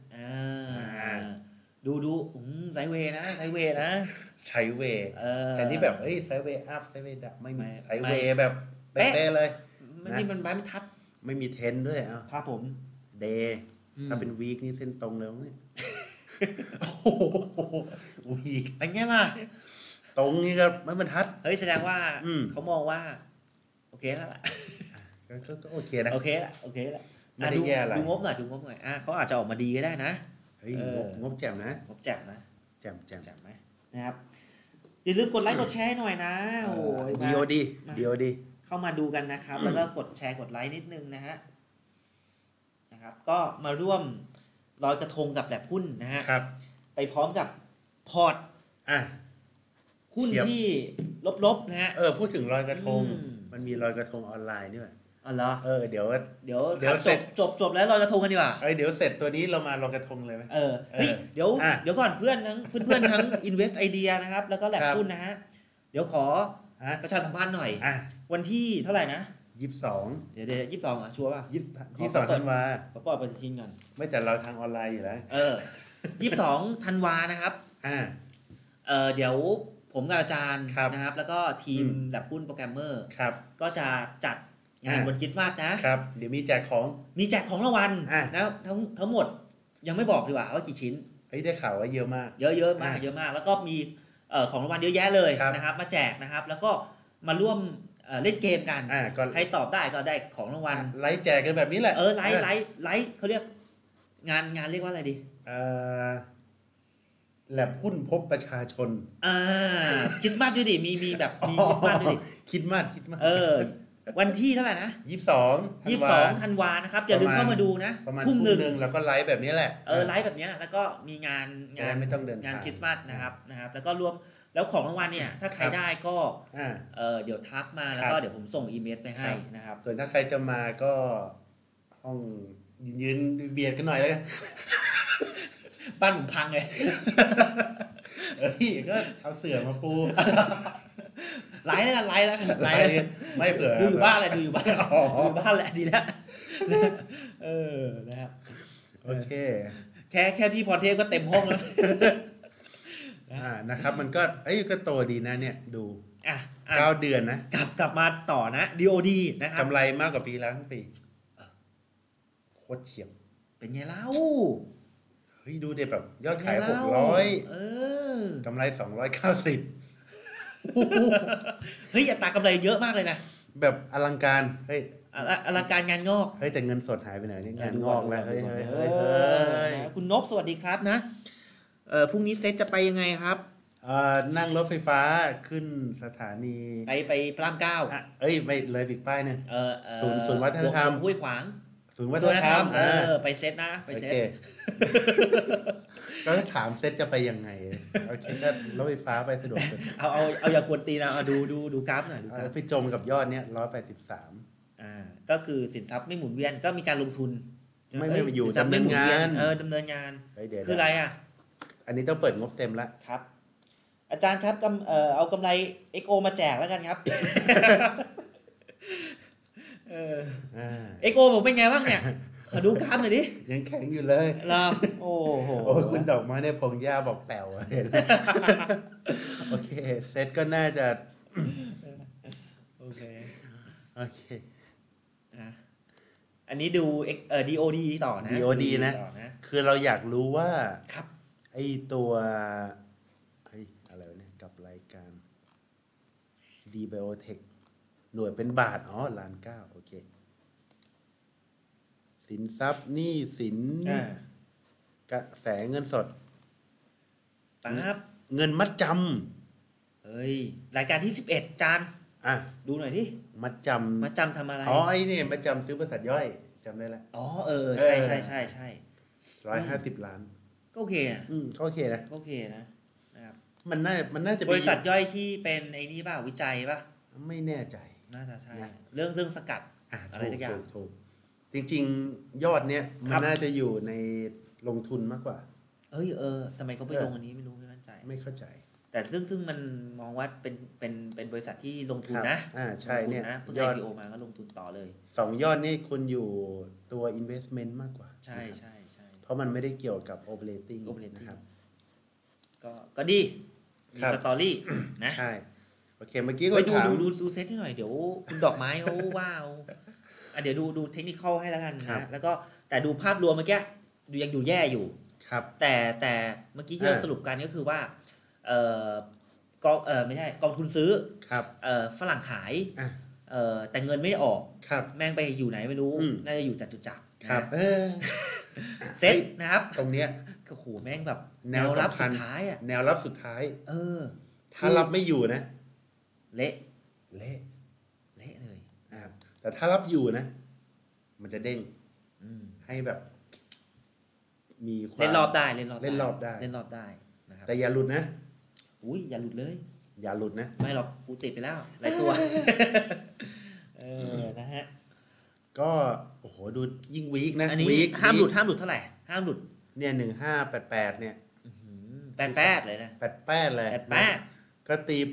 ดูไซด์เวย์นะไซด์เวย์แทนที่แบบไซด์เวย์อัพไซด์เวย์ดับไม่มีไซด์เวย์แบบเป๊ะเลยนี่มันไม่ทัดไม่มีเทรนด้วยครับผมเดย์ถ้าเป็นวีคนี่เส้นตรงเลยเนี่ยวีคเป็นไงล่ะตรงนี้ก็ไม่บรรทัดแสดงว่าเขามองว่าโอเคแล้วล่ะก็โอเคนะโอเคละไม่ได้แย่อะไรดูงบหน่อยเขาอาจจะออกมาดีก็ได้นะงบแจ่มนะงบแจ่มนะแจ่มไหมนะครับอย่าลืมกดไลค์กดแชร์หน่อยนะ DOD เข้ามาดูกันนะครับแล้วก็กดแชร์กดไลค์นิดนึงนะครับก็มาร่วมลอยกระทงกับแลบหุ้นนะฮะไปพร้อมกับพอร์ตหุ้นที่ลบๆนะฮะพูดถึงลอยกระทงมันมีลอยกระทงออนไลน์ด้วยเหรอเดี๋ยวเสร็จจบแล้วลอยกระทงกันดีกว่าเดี๋ยวเสร็จตัวนี้เรามาลอยกระทงเลยไหมเดี๋ยวก่อนเพื่อนทั้ง Invest Idea นะครับแล้วก็แลบหุ้นนะฮะเดี๋ยวขอประชาสัมพันธ์หน่อยวันที่เท่าไหร่นะ 22 เดี๋ยว22ชัวร์ป่ะ 22ธันวาปล่อยปฏิทินก่อนไม่แต่เราทางออนไลน์อยู่แล้ว 22ธันวานะครับเดี๋ยวผมกับอาจารย์นะครับแล้วก็ทีมแลบหุ้นโปรแกรมเมอร์ก็จะจัดงานวันคริสต์มาสนะครับเดี๋ยวมีแจกของรางวัลนะทั้งหมดยังไม่บอกดีกว่าว่ากี่ชิ้นได้ข่าวว่าเยอะมากเยอะมากแล้วก็มีของรางวัลเยอะแยะเลยนะครับมาแจกนะครับแล้วก็มาร่วมเล่นเกมกันใครตอบได้ก็ได้ของรางวัลไลฟ์แจกกันแบบนี้แหละไลฟ์เขาเรียกงานเรียกว่าอะไรดีแลบหุ้นพบประชาชนคริสต์มาสด้วยดิมีแบบมีคริสต์มาสด้วยดิคริสต์มาสวันที่เท่าไหร่นะ22ธันวานะครับอย่าลืมเข้ามาดูนะทุ่มนึงแล้วก็ไลฟ์แบบนี้แหละไลฟ์แบบนี้แล้วก็มีงานไม่ต้องเดินงานคริสต์มาสนะครับแล้วก็รวมแล้วของรางวัลเนี่ยถ้าใครได้ก็เดี๋ยวทักมาแล้วก็เดี๋ยวผมส่งอีเมลไปให้นะครับส่วนถ้าใครจะมาก็ห้องยืนเบียดกันหน่อยแล้วกันบ้านผมพังเลยก็เอาเสื่อมาปูไลฟ์แล้วกันไลฟ์แล้วไม่เผื่อดูอยู่บ้านแหละดูอยู่บ้านแหละดีแล้วนะครับโอเคแค่พี่พรเทพก็เต็มห้องแล้วนะครับมันก็ก็โตดีนะเนี่ยดู9 เดือนนะกลับมาต่อนะ DOD นะครับกำไรมากกว่าปีแล้วทั้งปีโคตรเฉียบเป็นไงเล่าเฮ้ยดูเด็แบบยอดขาย600กำไร290 เฮ้ยอัตรากำไรเยอะมากเลยนะแบบอลังการเฮ้ยอลังการงานงอกเฮ้ยแต่เงินสดหายไปไหนเนี่ยงานงอกแล้วเฮ้ยคุณนกสวัสดีครับนะพรุ่งนี้เซตจะไปยังไงครับนั่งรถไฟฟ้าขึ้นสถานีไปพระราม9 ไม่เลยปิดป้ายเนี่ยศูนย์วัฒนธรรมห้วยขวางศูนย์วัฒนธรรมไปเซตนะไปเซตก็ถามเซตจะไปยังไงโอเคก็รถไฟฟ้าไปสะดวกสุดเอาอย่ากวนตีนะดูกราฟหน่อยไปจมกับยอดเนี้ย183 ก็คือสินทรัพย์ไม่หมุนเวียนก็มีการลงทุนไม่อยู่ดำเนินงานดำเนินงานคืออะไรอันนี้ต้องเปิดงบเต็มละครับอาจารย์ครับเอากำไร XO มาแจกแล้วกันครับXO ผมเป็นไงบ้างเนี่ยขอดูกราฟหน่อยดิยังแข็งอยู่เลยโอ้โหคุณดอกไม้เนี่ยพงหญ้าบอกแป๋วโอเคเซตก็น่าจะโอเคอันนี้ดูDOD ต่อนะ DOD นะคือเราอยากรู้ว่าครับไอตัวอะไรวะเนี่ยกับรายการ D-Biotech หน่วยเป็นบาท1,900,000โอเคสินทรัพย์หนี้สินกระแสเงินสดปั๊บเงินมัดจำรายการที่11จานดูหน่อยดิมัดจำทำอะไรไอ้นี่มัดจำซื้อบริษัทย่อยจำได้แล้วใช่ 150 ล้านก็โอเคก็โอเคนะนะครับมันน่าจะบริษัทย่อยที่เป็นไอ้นี่ป่ะวิจัยป่ะไม่แน่ใจน่าจะใช่เรื่องสกัดอะไรสักอย่างถูกจริงๆยอดเนี้ยมันน่าจะอยู่ในลงทุนมากกว่าทำไมเขาไปลงอันนี้ไม่รู้ไม่มั่นใจไม่เข้าใจแต่ซึ่งมันมองว่าเป็นบริษัทที่ลงทุนนะใช่เนี่ยยอด IPO มาก็ลงทุนต่อเลย 2ยอดนี่คุณอยู่ตัว investment มากกว่าใช่เพราะมันไม่ได้เกี่ยวกับ operating นะครับก็ดีมีสตอรี่นะใช่โอเคเมื่อกี้ก็ถามดูเซตให้หน่อยเดี๋ยวคุณดอกไม้เขาว้าวเดี๋ยวดูเทคนิคให้แล้วกันนะแล้วก็แต่ดูภาพรวมเมื่อกี้ยังดูแย่อยู่ครับแต่เมื่อกี้ที่เราสรุปกันก็คือว่าไม่ใช่กองทุนซื้อฝรั่งขายแต่เงินไม่ได้ออกแม่งไปอยู่ไหนไม่รู้น่าจะอยู่จตุจักรเซตนะครับตรงเนี้ยโอ้โหแม่งแบบแนวรับสุดท้ายแนวรับสุดท้ายถ้ารับไม่อยู่นะเละเลยแต่ถ้ารับอยู่นะมันจะเด้งให้แบบมีความเล่นรอบได้นะครับแต่อย่าหลุดนะอย่าหลุดเลยอย่าหลุดนะไม่หรอกกูติดไปแล้วหลายตัวนะฮะก็โอ้โหดูยิ่งวีคนะวีคห้ามหลุดเท่าไหร่ห้ามหลุดเนี่ย1588เนี่ย 88เลยนะ 88เลยก็ตีไป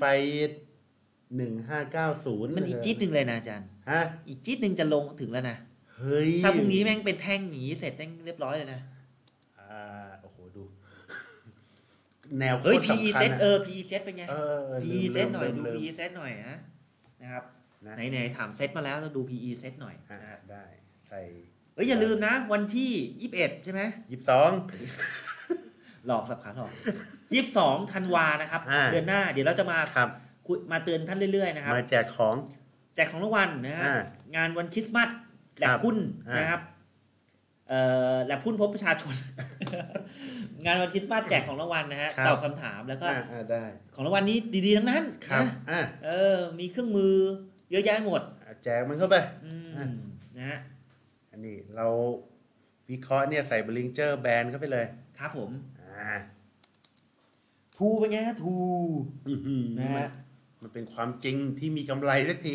1590 มันอีกจี๊ดนึงเลยนะอาจารย์อีกจี๊ดนึงจะลงถึงแล้วนะเฮ้ยถ้าพรุ่งนี้แม่งเป็นแท่งอย่างนี้เสร็จแม่งเรียบร้อยเลยนะโอ้โหดูแนวโคตรสำคัญนะPE set เป็นไง PE set หน่อยดู PE set หน่อยนะครับไหนถามเซตมาแล้วต้องดู PE set หน่อยได้ใส่อย่าลืมนะวันที่21ใช่ไหม 22 หลอกสับขาหลอก22ธันวานะครับเดือนหน้าเดี๋ยวเราจะมาเตือนท่านเรื่อยๆนะครับมาแจกของรางวัลนะฮะงานวันคริสต์มาสแลบหุ้นนะครับแลบหุ้นพบประชาชนงานวันคริสต์มาสแจกของรางวัลนะฮะตอบคำถามแล้วก็ได้ของรางวัลนี้ดีๆทั้งนั้นนะมีเครื่องมือเยอะแยะหมดแจกมันเข้าไปนะฮะอันนี้เราวิเคราะห์เนี่ยใส่บลิงเจอร์แบนเข้าไปเลยครับผมทูเป็นไงทูนะฮะมันเป็นความจริงที่มีกำไรสักที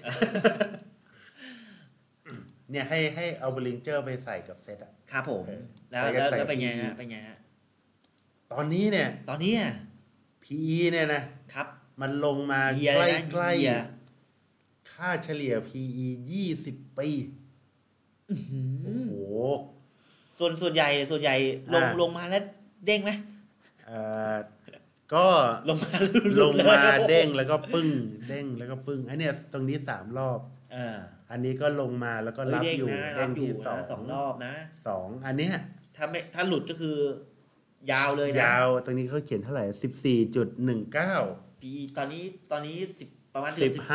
เนี่ยให้เอาบลิงเจอร์ไปใส่กับเซตครับผมแล้วเป็นไงฮะตอนนี้ PE เนี่ยนะครับมันลงมาใกล้ๆค่าเฉลี่ย PE 20 ปีโอ้โหส่วนใหญ่ลงมาแล้วเด้งไหมก็ลงมาเด้งแล้วก็ปึ้งเด้งแล้วก็ปึ้งไอ้เนี่ยตรงนี้3 รอบอันนี้ก็ลงมาแล้วก็รับอยู่เด้งที่ 2 รอบนะ 2อันเนี้ยถ้าหลุดก็คือยาวเลยนะยาวตรงนี้เขาเขียนเท่าไหร่ 14.19 ปีตอนนี้10ประมาณ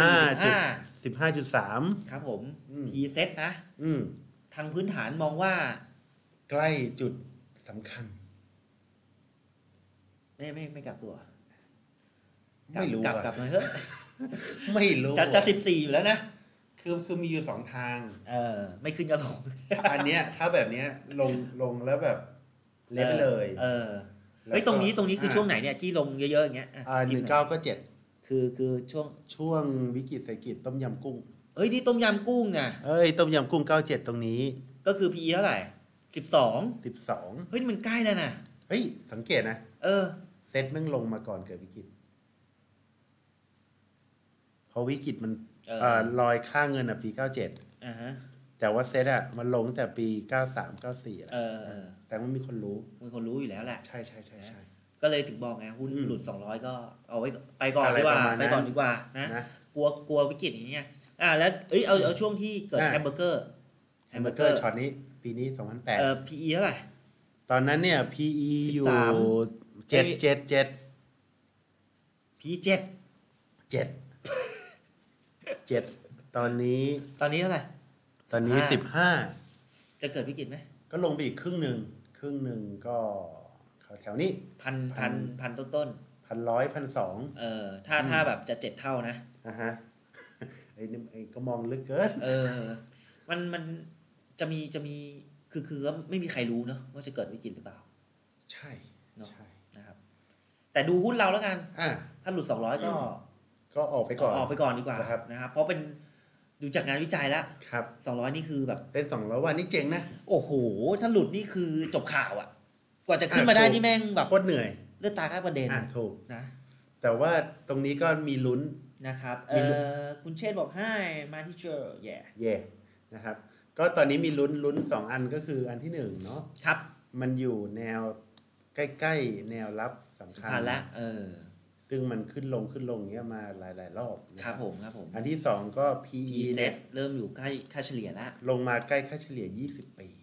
15.3 ครับผม P เซตนะทางพื้นฐานมองว่าใกล้จุดสำคัญไม่กลับตัวไม่รู้กลับมาเถอะไม่รู้จะ14อยู่แล้วนะคือมีอยู่2 ทางไม่ขึ้นก็ลงอันเนี้ยถ้าแบบเนี้ยลงแล้วแบบเละไปเลยตรงนี้คือช่วงไหนเนี่ยที่ลงเยอะๆอย่างเงี้ย 19ก็7 คือช่วงวิกฤตเศรษฐกิจต้มยำกุ้งนี่ต้มยำกุ้งน่ะต้มยำกุ้ง97ตรงนี้ก็คือ PE เท่าไหร่12เฮ้ยมันใกล้แล้วนะเฮ้ยสังเกตนะเซ็ตแม่งลงมาก่อนเกิดวิกฤตพอวิกฤตมันลอยค่าเงินปี97แต่ว่าเซ็ตมันลงแต่ปี93 94แต่ว่ามีคนรู้อยู่แล้วแหละใช่ก็เลยถึงบอกไงหุ้นหลุด200ก็เอาไว้ไปก่อนดีกว่านะกลัววิกฤตอย่างเงี้ยแล้วเอาช่วงที่เกิดแฮมเบอร์เกอร์ช็อตนี้ปีนี้2008 PE เท่าไหร่ตอนนั้นเนี่ย PE อยู่7 PE 7ตอนนี้เท่าไหร่ตอนนี้15 จะเกิดวิกฤตไหมก็ลงไปอีกครึ่งหนึ่งก็แถวนี้พันต้น 1,100 1,200ถ้าแบบจะ7 เท่านะไอ้ก็มองลึกเกินมันจะมีคือก็ไม่มีใครรู้เนอะว่าจะเกิดวิกฤตหรือเปล่าใช่นะครับแต่ดูหุ้นเราแล้วกันถ้าหลุด200 ก็ออกไปก่อนดีกว่านะครับเพราะเป็นดูจากงานวิจัยแล้ว200นี่คือแบบเต้น200วันนี่เจ๋งนะโอ้โหถ้าหลุดนี่คือจบข่าวอ่ะกว่าจะขึ้นมาได้นี่แม่งแบบโคตรเหนื่อยเลือดตาข้าประเด็นถูกนะแต่ว่าตรงนี้ก็มีลุ้นนะครับคุณเชษบอกให้มาที่เจอแย่นะครับก็ตอนนี้มีลุ้น2 อันก็คืออันที่1เนาะครับมันอยู่แนวใกล้ๆแนวรับสำคัญแล้วซึ่งมันขึ้นลงเงี้ยมาหลายๆรอบครับผมอันที่2ก็ PE เนี่ยเริ่มอยู่ใกล้ค่าเฉลี่ยแล้วลงมาใกล้ค่าเฉลี่ย20 ปี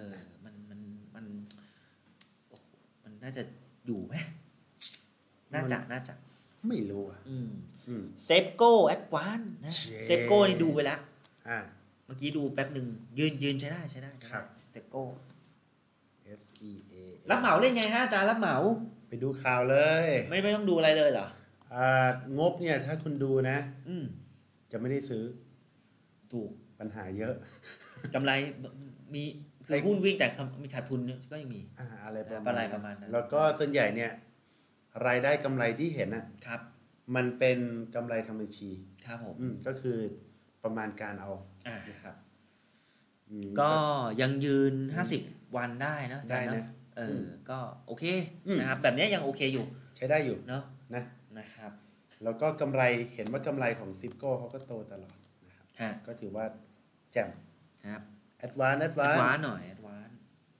มันน่าจะอยู่ไหมน่าจะไม่รู้เซฟโก้แอดวานซ์นะเซฟโก้นี่ดูไปแล้วเมื่อกี้ดูแป๊บหนึ่งยืนใช้ได้ครับเซฟโก้ SEA รับเหมาเล่นไงฮะอาจารย์รับเหมาไปดูข่าวเลยไม่ต้องดูอะไรเลยเหรองบเนี่ยถ้าคุณดูนะจะไม่ได้ซื้อถูกปัญหาเยอะกำไรมีคือหุ้นวิ่งแต่มีขาดทุนก็ยังมีอะไรประมาณนั้นแล้วก็ส่วนใหญ่เนี่ยรายได้กำไรที่เห็นครับมันเป็นกำไรทางบัญชีครับผมก็คือประมาณการเอานะครับก็ยังยืน50 วันได้นะได้นะก็โอเคนะครับแบบนี้ยังโอเคอยู่ใช้ได้อยู่เนาะนะครับแล้วก็กำไรเห็นว่ากำไรของซิปโก้เขาก็โตตลอดนะครับก็ถือว่าแจ่มครับแอดวานซ์หน่อยแอดวานซ์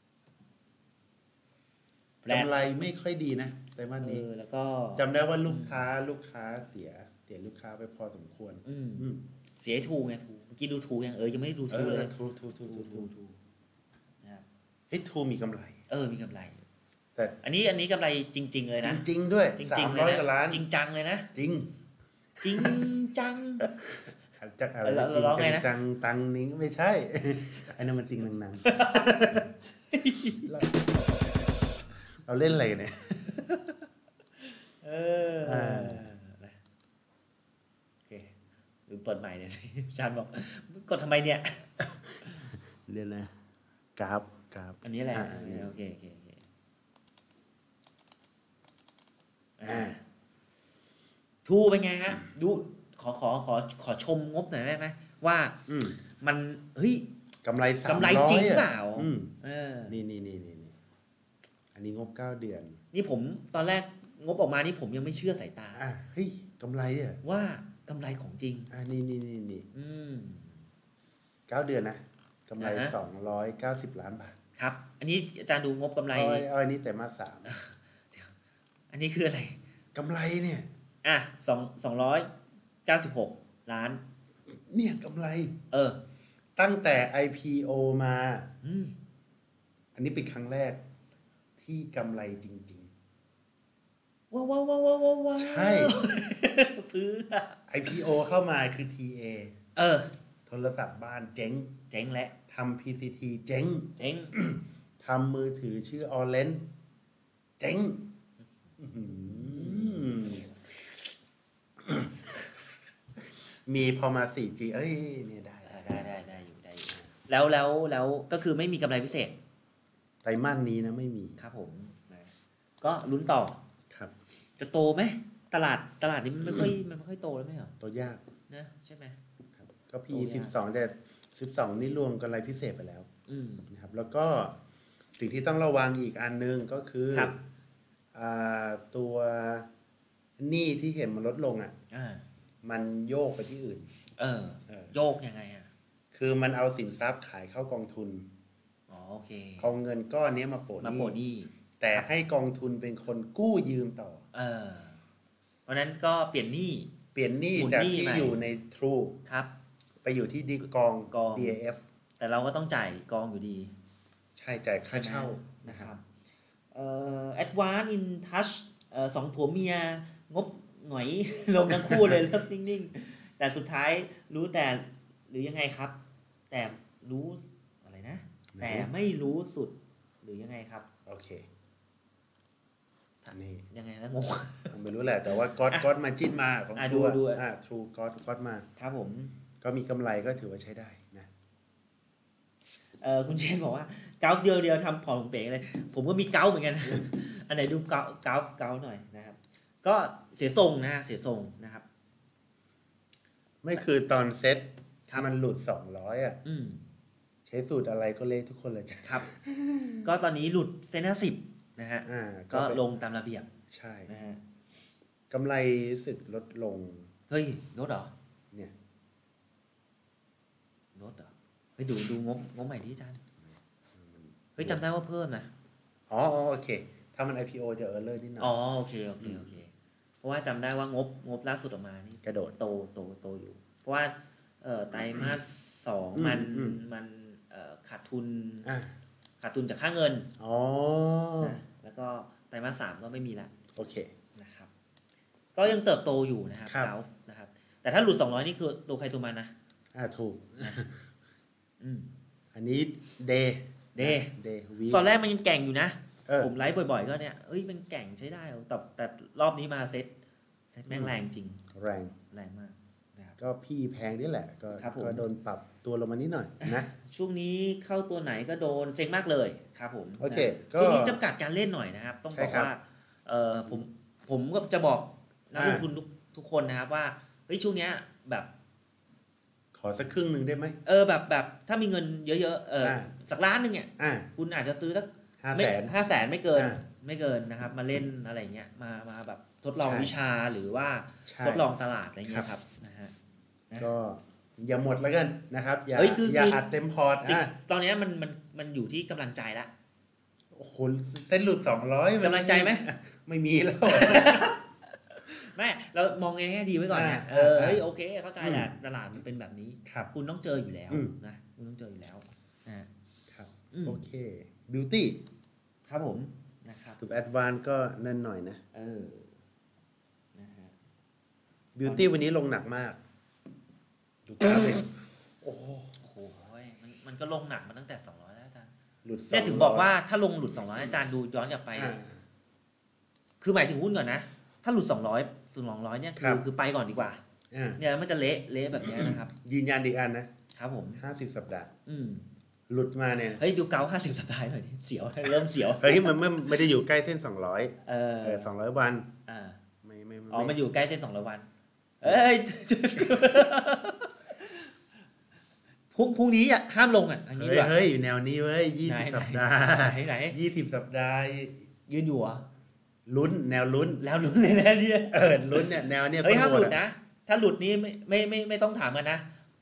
กำไรไม่ค่อยดีนะแต่วันนี้แล้วก็จำได้ว่าลูกค้าเสียลูกค้าไปพอสมควรเสียทูไงทูเมื่อกี้ดูทูยังไม่ดูทูเลยทูนะครับทูมีกำไรมีกำไรแต่อันนี้กำไรจริงๆเลยนะจริงด้วย 300 กว่าล้านจริงจังเลยนะจริงจังจากอะไรจริงจังตังนิ้งไม่ใช่อันนั้นมันติงนังเราเล่นอะไรเนี่ยโอเคหรือเปิดใหม่เนี่ยอาจารย์บอกกดทำไมเนี่ยเรียนนะกราฟอันนี้แหละโอเคทูเป็นไงฮะดูขอชมงบหน่อยได้ไหมว่ามันเฮ้ยกำไรจริงเปล่านี่อันนี้งบ9 เดือนนี่ผมตอนแรกงบออกมานี่ผมยังไม่เชื่อสายตาเฮ้ยกำไรเนี่ยว่ากำไรของจริงนี่9 เดือนนะกำไร290 ล้านบาทครับอันนี้อาจารย์ดูงบกำไรอันนี้แต่มา3 อันนี้คืออะไรกำไรเนี่ย 296 ล้านเนี่ยกำไรตั้งแต่ IPO มาอันนี้เป็นครั้งแรกที่กำไรจริงๆว้าวใช่เพื่อ IPO เข้ามาคือ TA โทรศัพท์บ้านเจ๊งและทำ PCT เจ๊ง ทำมือถือชื่อ Orange เจ๊งมีพอมา 4G เนี่ยได้อยู่แล้วก็คือไม่มีกำไรพิเศษไตรมาสนี้นะไม่มีครับผมก็ลุ้นต่อครับจะโตไหมตลาดนี้มันไม่ค่อยโตแล้วไหมเหรอโตยากนะใช่ไหมก็ PE 12แต่12นี่รวมกำไรพิเศษไปแล้วนะครับแล้วก็สิ่งที่ต้องระวังอีกอันนึงก็คือตัวหนี้ที่เห็นมันลดลงมันโยกไปที่อื่นโยกยังไงคือมันเอาสินทรัพย์ขายเข้ากองทุนโอเคเอาเงินก้อนนี้มาโปะหนี้แต่ให้กองทุนเป็นคนกู้ยืมต่อเพราะนั้นก็เปลี่ยนหนี้จากที่อยู่ใน True ครับไปอยู่ที่กอง DAF แต่เราก็ต้องจ่ายกองอยู่ดีใช่จ่ายค่าเช่านะครับ Advance in Touch 2 ผัวเมียงบหน่อยลงทั้งคู่เลยเริ่มนิ่งๆแต่สุดท้ายรู้แต่หรือยังไงครับแต่รู้อะไรนะแต่ไม่รู้สุดหรือยังไงครับโอเคนี่ยังไงนะงงไม่รู้แหละแต่ว่าก๊อตมาจิ้นมาของตัวTrueก๊อตมาครับผมก็มีกำไรก็ถือว่าใช้ได้นะคุณเชนบอกว่าเกาเดียวทำพอลงเป๋เลยผมก็มีเกาเหมือนกันอันไหนดูเกาหน่อยนะครับก็เสียทรงนะครับไม่คือตอนเซ็ตมันหลุด200ใช้สูตรอะไรก็เละทุกคนเลยครับก็ตอนนี้หลุดเส้น50นะฮะก็ลงตามระเบียบใช่นะฮะกำไรสึกลดลงเฮ้ยลดเหรอเนี่ยลดเหรอเฮ้ยดูงบใหม่ที่อาจารย์เฮ้ยจำได้ว่าเพิ่มนะโอเคถ้ามัน IPO จะerrorนิดหน่อยโอเคเพราะว่าจำได้ว่างบล่าสุดออกมานี่กระโดดโตอยู่เพราะว่าไตรมาส2มันขาดทุนจากค่าเงินแล้วก็ไตรมาส3ก็ไม่มีละโอเคนะครับก็ยังเติบโตอยู่นะครับกราฟนะครับแต่ถ้าหลุด200นี่คือตัวใครตัวมันนะถูกอันนี้เดย์ตอนแรกมันยังแก่งอยู่นะผมไลฟ์บ่อยๆก็เนี่ยมันแก่งใช้ได้แต่รอบนี้มาเซ็ตแม่งแรงจริงแรงมากนะครับก็พี่แพงนี่แหละก็โดนปรับตัวลงมานิดหน่อยนะช่วงนี้เข้าตัวไหนก็โดนเซ็งมากเลยครับผมโอเคช่วงนี้จำกัดการเล่นหน่อยนะครับต้องบอกว่าผมก็จะบอกนักลงทุนทุกคนนะครับว่าช่วงนี้แบบขอสักครึ่งนึงได้ไหมแบบถ้ามีเงินเยอะๆสักล้านนึงเนี่ยคุณอาจจะซื้อสัก500,000ไม่เกินนะครับมาเล่นอะไรเงี้ยมาแบบทดลองวิชาหรือว่าทดลองตลาดอะไรเงี้ยครับนะฮะก็อย่าหมดแล้วกันนะครับอย่าอัดเต็มพอร์ตตอนนี้มันอยู่ที่กำลังใจละโอ้โหเส้นหลุด200 กำลังใจไหมไม่มีแล้วไม่เรามองง่ายๆดีไว้ก่อนเนี่ยโอเคเข้าใจแหละตลาดมันเป็นแบบนี้คุณต้องเจออยู่แล้วนะคุณต้องเจออยู่แล้วครับโอเคบิวตี้ครับผมนะครับสุดแอดวานซ์ก็นั่นหน่อยนะนะฮะบิวตี้วันนี้ลงหนักมากดูกราฟเลยโอ้โหมันก็ลงหนักมาตั้งแต่200แล้วอาจารย์เนี่ยถึงบอกว่าถ้าลงหลุด200อาจารย์ดูย้อนกลับไปคือหมายถึงหุ้นก่อนนะถ้าหลุด200เนี่ยคือไปก่อนดีกว่าเนี่ยมันจะเละแบบนี้นะครับยืนยันอีกอันนะครับผม 50สัปดาห์หลุดมาเนี่ยดูเกา50สัปดาห์หน่อยดิเสียวเริ่มเสียวมันไม่ได้อยู่ใกล้เส้น200 200วันไม่มันอยู่ใกล้เส้น200วันพรุ่งนี้ห้ามลงอันนี้ด้วยอยู่แนวนี้เว้ย20สัปดาห์20สัปดาห์ยืนอยู่ลุ้นแนวลุ้นแล้วลุ้นในแนวเนี้ยลุ้นเนี่ยแนวเนี้ยเฮ้ยถ้าหลุดนะถ้าหลุดนี้ไม่ต้องถามกันนะ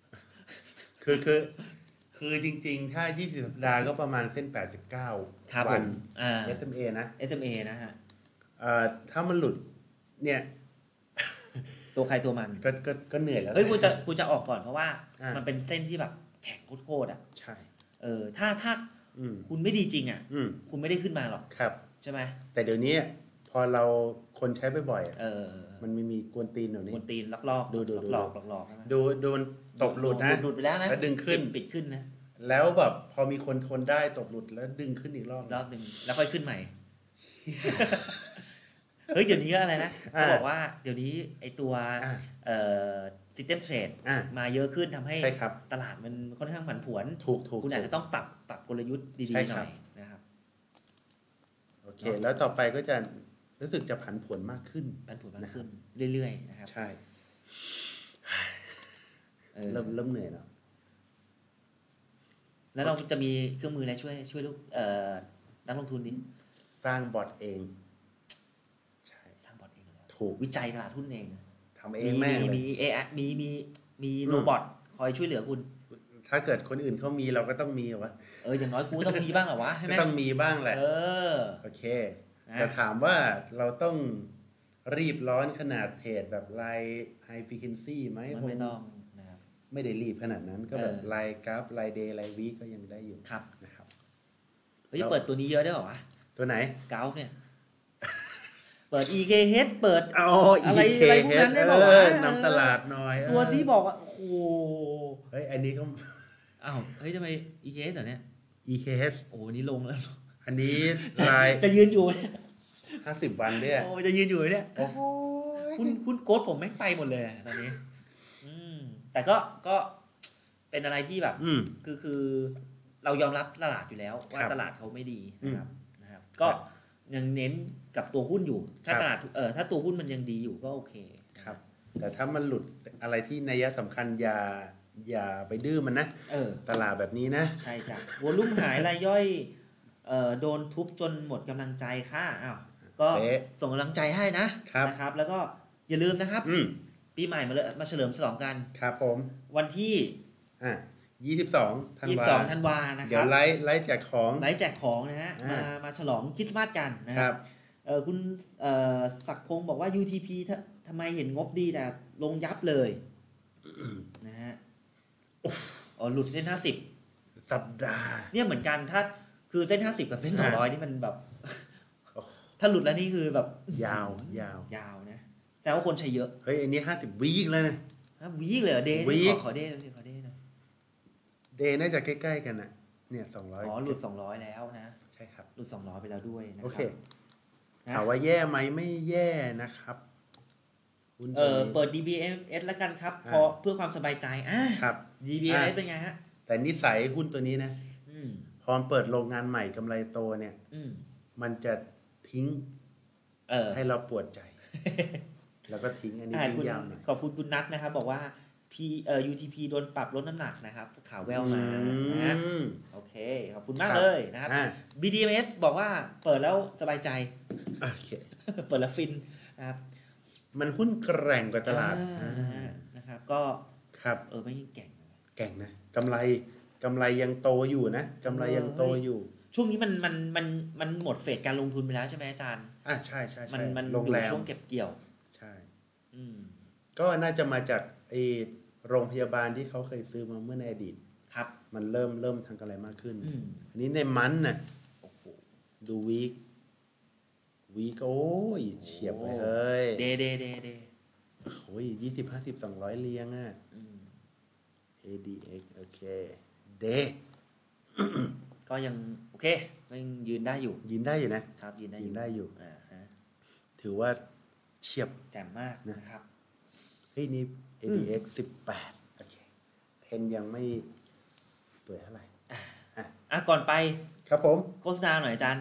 คือจริงๆถ้า20สัปดาห์ก็ประมาณเส้น89วันSMA นะ SMA นะฮะถ้ามันหลุดเนี่ยตัวใครตัวมันก็เหนื่อยแล้วเฮ้ยกูจะออกก่อนเพราะว่ามันเป็นเส้นที่แบบแข็งโคตรอ่ะใช่ถ้าคุณไม่ดีจริงอ่ะคุณไม่ได้ขึ้นมาหรอกครับใช่ไหมแต่เดี๋ยวนี้พอเราคนใช้บ่อยๆมันมีกวนตีนเดี๋ยวนี้กวนตีนลอกดูหลอกดูมันตบหลุดนะหลุดไปแล้วนะแล้วดึงขึ้นปิดขึ้นนะแล้วแบบพอมีคนทนได้ตบหลุดแล้วดึงขึ้นอีกรอบนึงแล้วค่อยขึ้นใหม่เฮ้ยเดี๋ยวนี้ก็อะไรนะเขาบอกว่าเดี๋ยวนี้ไอตัวsystem trade มาเยอะขึ้นทำให้ตลาดมันค่อนข้างผันผวนถูกคุณอาจจะต้องปรับกลยุทธ์ดีๆหน่อยนะครับโอเคแล้วต่อไปก็จะรู้สึกจะผันผวนมากขึ้นเรื่อยๆนะครับใช่เริ่มเหนื่อยแล้วแล้วเราจะมีเครื่องมืออะไรช่วยลูกนักลงทุนนี้สร้างบอทเองใช่สร้างบอทเองเลยถูกวิจัยตลาดหุ้นเองทำเองแม่มีAIมีโรบอทคอยช่วยเหลือคุณถ้าเกิดคนอื่นเขามีเราก็ต้องมีวะอย่างน้อยกูต้องมีบ้างเหรอวะใช่ไหมต้องมีบ้างแหละโอเคแต่ถามว่าเราต้องรีบร้อนขนาดเทรดแบบไลน์ไฮฟรีเควนซี่ไหมไม่ต้องนะครับไม่ได้รีบขนาดนั้นก็แบบไลน์กราฟไลน์เดย์ไลน์วีคก็ยังได้อยู่ครับนะครับเฮ้ยเปิดตัวนี้เยอะได้ป่าววะตัวไหนกราฟเนี่ยเปิด EKH เปิดอะไรพวกนั้นได้ป่าววะนำตลาดหน่อยตัวที่บอกว่าโอ้โหเฮ้ยอันนี้ก็เฮ้ยทำไม EKH เหรอเนี่ย EKH โอ้นี่ลงแล้วอันนี้จะยืนอยู่เนี่ย 50 วันเนี่ยจะยืนอยู่เนี่ยโอ้โหคุณโค้ดผมแม่งไปหมดเลยตอนนี้แต่ก็เป็นอะไรที่แบบคือเรายอมรับตลาดอยู่แล้วว่าตลาดเขาไม่ดีนะครับก็ยังเน้นกับตัวหุ้นอยู่ถ้าตลาดถ้าตัวหุ้นมันยังดีอยู่ก็โอเคครับแต่ถ้ามันหลุดอะไรที่นัยสำคัญอย่าไปดื้อมันนะตลาดแบบนี้นะใช่จ้ะวอลุ่มหายรายย่อยโดนทุบจนหมดกำลังใจค่ะก็ส่งกำลังใจให้นะครับแล้วก็อย่าลืมนะครับปีใหม่มาเฉลิมฉลองกันครับผมวันที่ 22 ธันวานะครับเดี๋ยวไลฟ์แจกของนะฮะมาฉลองคริสต์มาสกันนะครับคุณศักดิ์พงศ์บอกว่า UTP ทำไมเห็นงบดีแต่ลงยับเลยนะฮะหลุดเส้น50 สัปดาห์เนี่ยเหมือนกันถ้าคือเส้น50กับเส้น200นี่มันแบบถ้าหลุดแล้วนี่คือแบบยาวนะแต่ว่าคนใช้เยอะเฮ้ยอันนี้50วีคแล้วนะวีคเลยเดย์ขอเดย์หน่อยเดย์น่าจะใกล้ๆกันนะเนี่ย200 หลุด200แล้วนะใช่ครับหลุด200ไปแล้วด้วยนะครับโอเคถามว่าแย่ไหมไม่แย่นะครับเปิด DBS แล้วกันครับพอเพื่อความสบายใจครับ DBS เป็นไงฮะแต่นิสัยหุ้นตัวนี้นะพอเปิดโรงงานใหม่กำไรโตเนี่ยมันจะทิ้งให้เราปวดใจแล้วก็ทิ้งอันนี้ทิ้งยาวหน่อยขอบคุณคุณนัทนะครับบอกว่าUTP โดนปรับลดน้ำหนักนะครับข่าวแววมานะโอเคขอบคุณมากเลยนะครับ BDMs บอกว่าเปิดแล้วสบายใจโอเคเปิดแล้วฟินนะครับมันหุ้นแกร่งกว่าตลาดนะครับก็ครับไม่แก่งนะกำไรยังโตอยู่นะกำไรยังโตอยู่ช่วงนี้มันหมดเฟสการลงทุนไปแล้วใช่ไหมอาจารย์ใช่มันอยู่ช่วงเก็บเกี่ยวใช่ก็น่าจะมาจากโรงพยาบาลที่เขาเคยซื้อมาเมื่อในอดีตครับมันเริ่มทำกำไรมากขึ้นอันนี้ในมันนะดูวีคโอ้ยเฉียบไปเฮ้ยเดโอ้ย20 50 200เรียงADX โอเคเดก็ยังโอเคยังยืนได้อยู่นะครับยืนได้อยู่ถือว่าเฉียบแจ่มมากนะครับเฮ้ยนี่ ADX 18โอเค10ยังไม่สวยเท่าไหร่ก่อนไปครับผมโฆษณาหน่อยอาจารย์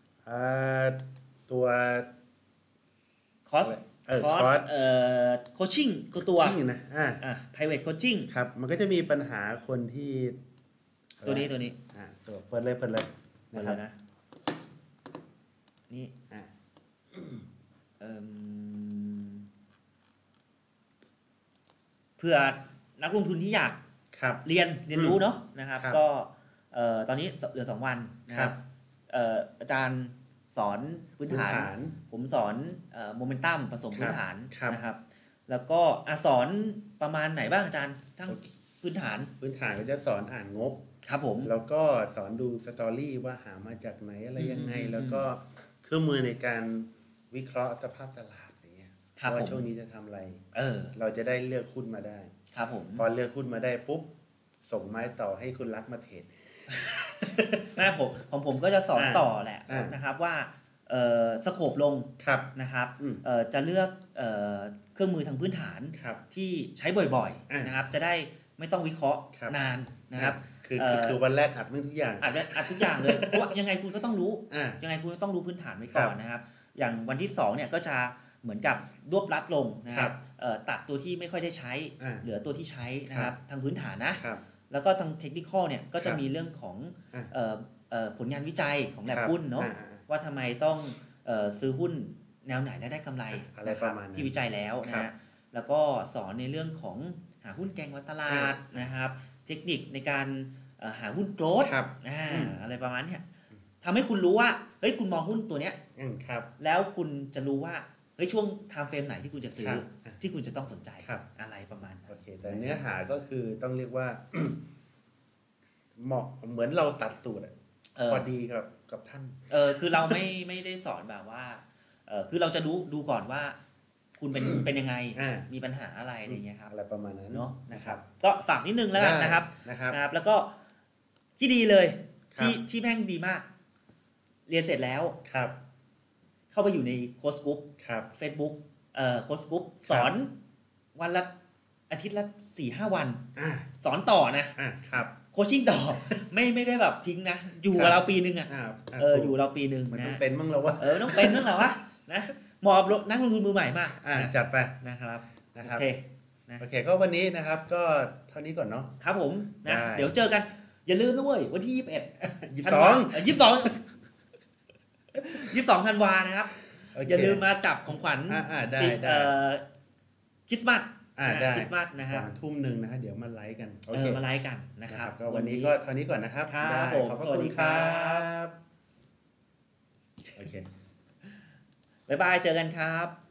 ตัวคอร์สโคชชิ่งตัวนะ private coaching ครับมันก็จะมีปัญหาคนที่ตัวนี้ตัวเปิดเลยนะครับนี่เพื่อนักลงทุนที่อยากเรียนรู้เนาะนะครับก็ตอนนี้เหลือ2 วันนะครับอาจารย์สอนพื้นฐานผมสอนโมเมนตัมผสมพื้นฐานนะครับแล้วก็สอนประมาณไหนบ้างอาจารย์ทั้งพื้นฐานก็จะสอนอ่านงบครับผมแล้วก็สอนดูสตอรี่ว่าหามาจากไหนอะไรยังไงแล้วก็เครื่องมือในการวิเคราะห์สภาพตลาดอย่างเงี้ยว่าช่วงนี้จะทำอะไรเราจะได้เลือกหุ้นมาได้ครับผมพอเลือกหุ้นมาได้ปุ๊บส่งไม้ต่อให้คุณรักมาเทรดผมก็จะสอนต่อแหละนะครับว่าสโคปลงนะครับจะเลือกเครื่องมือทางพื้นฐานที่ใช้บ่อยๆนะครับจะได้ไม่ต้องวิเคราะห์นานนะครับคือวันแรกอัดไม่ทุกอย่างอัดทุกอย่างเลยเพราะว่ายังไงคุณก็ต้องรู้ยังไงคุณก็ต้องรู้พื้นฐานไว้ก่อนนะครับอย่างวันที่2เนี่ยก็จะเหมือนกับรวบรัดลงนะครับตัดตัวที่ไม่ค่อยได้ใช้เหลือตัวที่ใช้นะครับทางพื้นฐานนะแล้วก็ทางเทคนิคเนี่ยก็จะมีเรื่องของผลงานวิจัยของแลบหุ้นเนาะว่าทำไมต้องซื้อหุ้นแนวไหนและได้กำไรอะไรประมาณที่วิจัยแล้วนะฮะแล้วก็สอนในเรื่องของหาหุ้นแกงวัดตลาดนะครับเทคนิคในการหาหุ้นโกลดอะไรประมาณนี้ทำให้คุณรู้ว่าเฮ้ยคุณมองหุ้นตัวเนี้ยแล้วคุณจะรู้ว่าเฮ้ยช่วงไทม์เฟรมไหนที่คุณจะซื้อที่คุณจะต้องสนใจอะไรประมาณโอเคแต่เนื้อหาก็คือต้องเรียกว่าเหมาะเหมือนเราตัดสูตรพอดีกับท่านคือเราไม่ได้สอนแบบว่าคือเราจะดูก่อนว่าคุณเป็นยังไงมีปัญหาอะไรอะไรเงี้ยครับอะไรประมาณนั้นเนาะนะครับก็ฝากนิดนึงแล้วกันนะครับแล้วก็ที่ดีเลยที่แม่งดีมากเรียนเสร็จแล้วเข้าไปอยู่ในโค้ชกรุ๊ปFacebookโค้ชกรุ๊ปสอนวันละอาทิตย์ละ 4-5 วันสอนต่อนะครับโคชชิ่งต่อไม่ได้แบบทิ้งนะอยู่กับเราปีนึงอยู่เราปีนึงมันต้องเป็นบ้างแล้ววะต้องเป็นบ้างแล้ววะนะเหมาะกับนักลงทุนมือใหม่มากจัดไปนะครับโอเคก็วันนี้นะครับก็เท่านี้ก่อนเนาะครับผมนะเดี๋ยวเจอกันอย่าลืมนะเว้ยวันที่22 ธันวานะครับอย่าลืมมาจับของขวัญติดคริสต์มาสได้คริสต์มาสนะครับทุ่มนึงนะฮะเดี๋ยวมาไลฟ์กันมาไลฟ์กันนะครับก็วันนี้ก็เท่านี้ก่อนนะครับขอบคุณครับโอเคบ๊ายบายเจอกันครับ